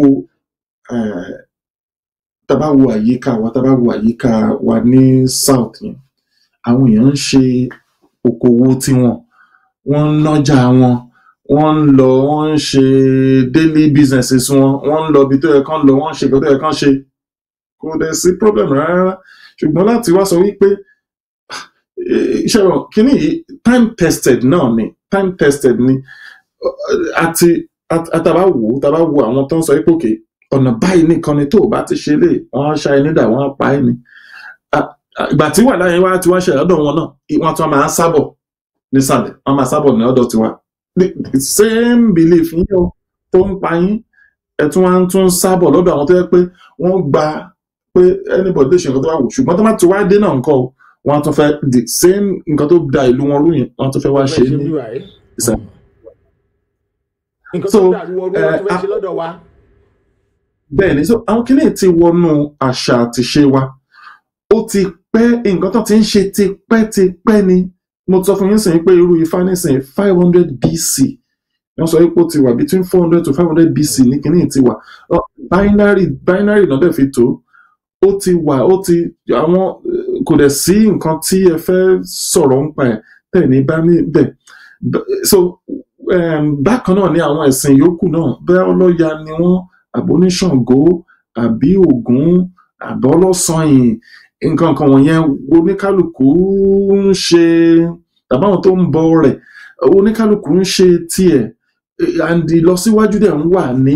Speaker 3: bá wo àyíká wa ní south yẹn, àwọn èèyàn ń ṣe okòwò tiwọn, wọ́n ń nájà wọn, wọ́n ń lọ wọ́n ń ṣe daily businesses wọ́n ń lọ ibi tó yẹ kán lọ, wọ́n ń ṣe nǹkan tó yẹ kán ṣe, kò dẹ̀ sí problem rárá. Ṣùgbọ́n láti wá sọ wípé ṣẹ́wọ̀n kìíní yìí time tested ni àti tàbá wo àwọn tó ń sọ wípé òkè ọ̀nà báyìí nìkan ni tó o bá ti ṣe lè wọ́n á ṣá ẹni dà wọ́n á pa ẹ́ ni. Ìgbà tí wà láyé wá tí wọ́n ṣe ọ̀dọ̀ wọn náà wọ́n tún máa ń sábọ̀ nísàlẹ̀, wọ́n máa sábọ̀ ní ọ̀dọ̀ tiwa. The same belief yín o tó ń pa yín ẹ̀tún wá ń tún sábọ̀ lọ́dọ̀ àwọn tó yẹ pé wọ́n gba pé anybody lè ṣe nǹkan tó bá wù, ṣùgbọ́n tó bá ti wá dé náà nǹkan o wọ́n tún fẹ́ the same nǹkan tó da ìlú wọn rú yẹn wọ́n tún fẹ́ wá ṣe ní ìsàlẹ̀.
Speaker 2: nǹkan tó dàrú ọrú wọn tó fẹ́ ṣe lọ́dọ̀ wa.
Speaker 3: Bẹ́ẹ̀ ni, so àwọn kìíní ti wọnú àṣà àti ṣe wa. Ó ti pẹ́, nǹkan tó ti ń ṣe ti pẹ́ ni. Mo sọ fún yín sìn pé irú ifá nísìn 500 BC wọ́n sọ pé ó ti wà between 400 to 500 BC ní kíní ti wà binary náà dẹ̀ fi tó ó ti wà ó ti àwọn kò dẹ̀ sí nǹkan tí ẹ fẹ́ sọ̀rọ̀ ń pa ẹ̀ tẹ̀ ní bá níbẹ̀ so bákan náà ni àwọn ẹ̀sìn yòókù náà bẹ́ẹ̀ ọlọ́ya ni wọ́n àbóníṣàngó àbí Ògún àbọ́lọ́sanyìn nǹkan kan wọ̀nyẹn oníkálukú ń ṣe tàbáwọn tó ń bọ rẹ̀ oníkálukú ń ṣe tiẹ̀ and ìlọsíwájú dẹ̀ ń wà ní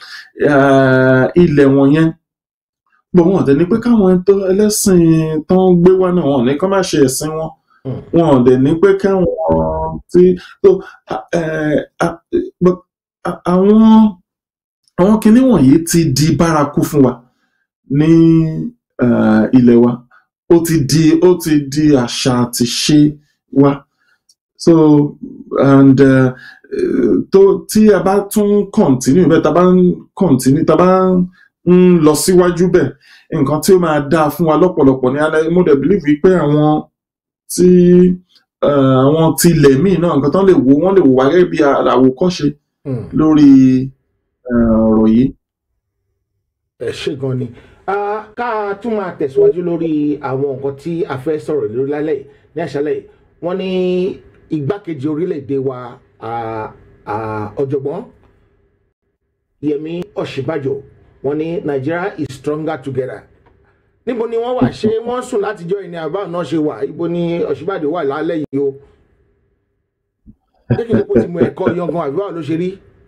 Speaker 3: ilẹ̀ wọ̀nyẹn bọ̀ wọ́n dẹ̀ ní pé káwọn ẹlẹ́sìn tó ń gbé wá náà wọ́n ní kán má ṣe ẹ̀sìn wọn wọ́n dẹ̀ ní pé káwọn tí àwọn kinní wọ̀nyí ti di bárakú fún wa ní ilẹ̀ wa ó ti di àṣà àti ṣe wa so and tí a bá tún continue bẹ́ẹ̀ tá a bá ń lọ síwájú bẹ́ẹ̀ nǹkan tí ó máa dáa fún wa lọ́pọ̀lọpọ̀ ní alẹ́ mo dẹ̀ believe wípé àwọn tí ilẹ̀ míì náà nǹkan tán wọ́n lè wò wá gẹ́gẹ́ bí àwòkọ́ṣe lórí ọ̀rọ̀ yìí.
Speaker 2: Ẹ ṣé gan ni ká tún máa tẹ̀síwájú lórí àwọn nǹkan tí a fẹ́ sọ̀rọ̀ lórí lálẹ́ ní àṣálẹ́ wọ́n ní igbákejì orílẹ̀-èdè wa ọ̀jọ̀gbọ́n Yẹmí Ọ̀ṣínbàjò wọ́n ní Nigeria is stronger together níbo ni wọ́n wà ṣé wọ́n sùn látijọ́ ìní àbá náà ṣe wà ibo ni Ọ̀ṣínbàjò wà lálẹ́ yìí o ṣé kí ni kò ti mú ẹ̀kọ́ yangan àbí báwo ló ṣe rí.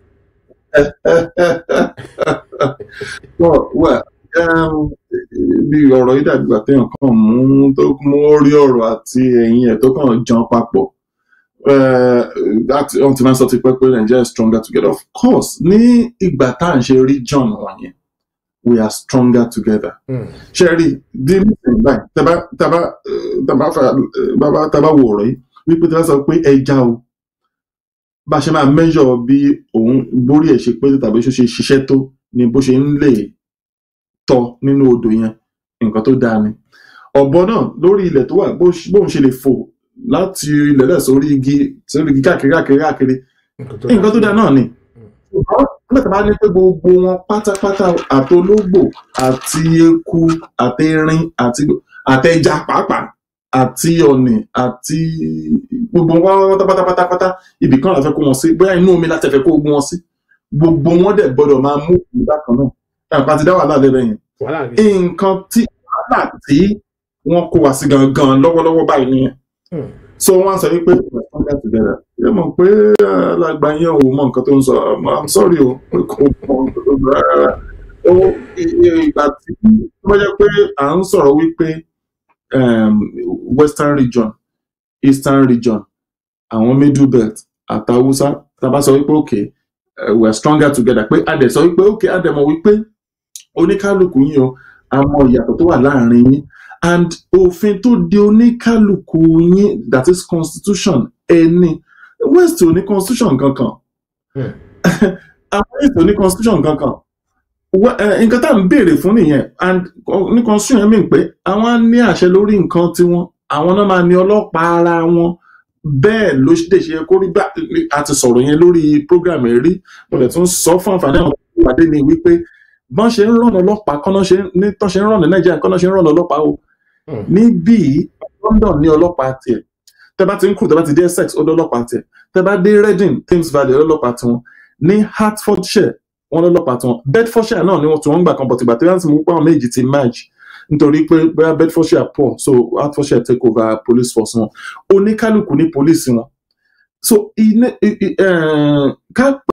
Speaker 3: Bí ọ̀rọ̀ yìí dàbí ìgbà téèyàn kàn mú orí ọ̀rọ̀ àti ẹ̀yìn ẹ̀ tó kàn jan papọ̀ láti ọ̀n tí máa ń sọ ti pẹ́ pé Nigeria is stronger together of course ní ìgbà tá à ń ṣe region wọ̀nyẹn we are stronger together. ṣe rí bí nísìnyí báyìí tábà wo ọ̀rọ̀ yìí wípé tí wọ́n sọ pé ẹja o bá ṣe máa measure bí òun borí ẹ̀ ṣe pé tàbí ṣe ṣiṣẹ́ tó ni bó ṣe ń lè tọ́ nínú odò yẹn nǹkan tó dáa ni ọ̀bọ náà lórí ilẹ̀ tó wà bóun ṣe lè fò láti ilẹ̀ lẹ̀ sórí igi káàkiri nǹkan tó dáa náà ni nígbà bá ní pé gbogbo wọn pátápátá àtológbò àti eku àtẹrin àtẹja pàápàá àti ọ̀nì àti gbogbo wọn pátápátá ibì kan la fẹ́ kó wọn sí bóyá inú omi láti fẹ́ kó wọn sí gbogbo wọn dẹ̀ gbọ́dọ̀ máa mú ìgbà kan náà àpá ti dá wàhálà lẹ́rẹ̀ yẹn nǹkan tí wàhálà tí wọ́n kó wá sí gangan lọ́wọ́lọ́wọ́ báyìí nìyẹn so wọ́n sọ wípé stronger together yẹ mọ̀ pé alàgbà yẹn ò mọ nǹkan tó ń sọ I'm sorry o kò mọ nǹkan tó ń sọ rárá ìgbà tí wọ́n jẹ́ pé à ń sọ̀rọ̀ wípé western region eastern region àwọn middle belt àtàwùsá tàbá sọ wípé okay we are stronger together pé adẹ̀ sọ wípé okay adẹ̀ mọ̀ wípé oníkálukú yín o àmọ́ ìyàtọ̀ tó wà láàrin yín and òfin tó di oníkálukú yín that is constitution ẹni west ò ní constitution kankan àwọn east ò ní constitution kankan nǹkan tá à ń béèrè fún nìyẹn and ní constitution yẹn mìíràn pé àwọn á ní àṣẹ lórí nǹkan tiwọn àwọn náà máa ní ọlọ́pàá ara wọn bẹ́ẹ̀ ló dé ṣe kó rí bá àti sọ̀rọ̀ yẹn lórí program ẹ̀ rí mo lè tún sọ fún àǹfààní àwọn ìpàdé ni wípé bọ́n ṣe ń rọ̀nà ọlọ́pàá kọ́nà ṣe ní tán ṣe ń rọ̀nà Nàìjíríà kọ́nà ṣe ń rọ̀nà ọlọ́pàá o níbí London ní ọlọ́pàá tiẹ̀ tẹ́ bá ti ń kúrò tẹ́ bá ti dé Essex ó lọ́lọ́pàá tiẹ̀ tẹ́ bá dé Reading Thames Valley ọlọ́pàá tiwọn ní Hertfordshire wọn lọ́lọ́pàá tiwọn Bedfordshire náà ni wọ́n tí wọ́n ń gbà kan bọ̀tìgbà tí wọ́n ti mú pé àwọn méjì ti merge nítorí pé bóyá Bedfordshire pọ̀ so Hertfordshire take over police force wọn oníkálukú ní police wọn so ká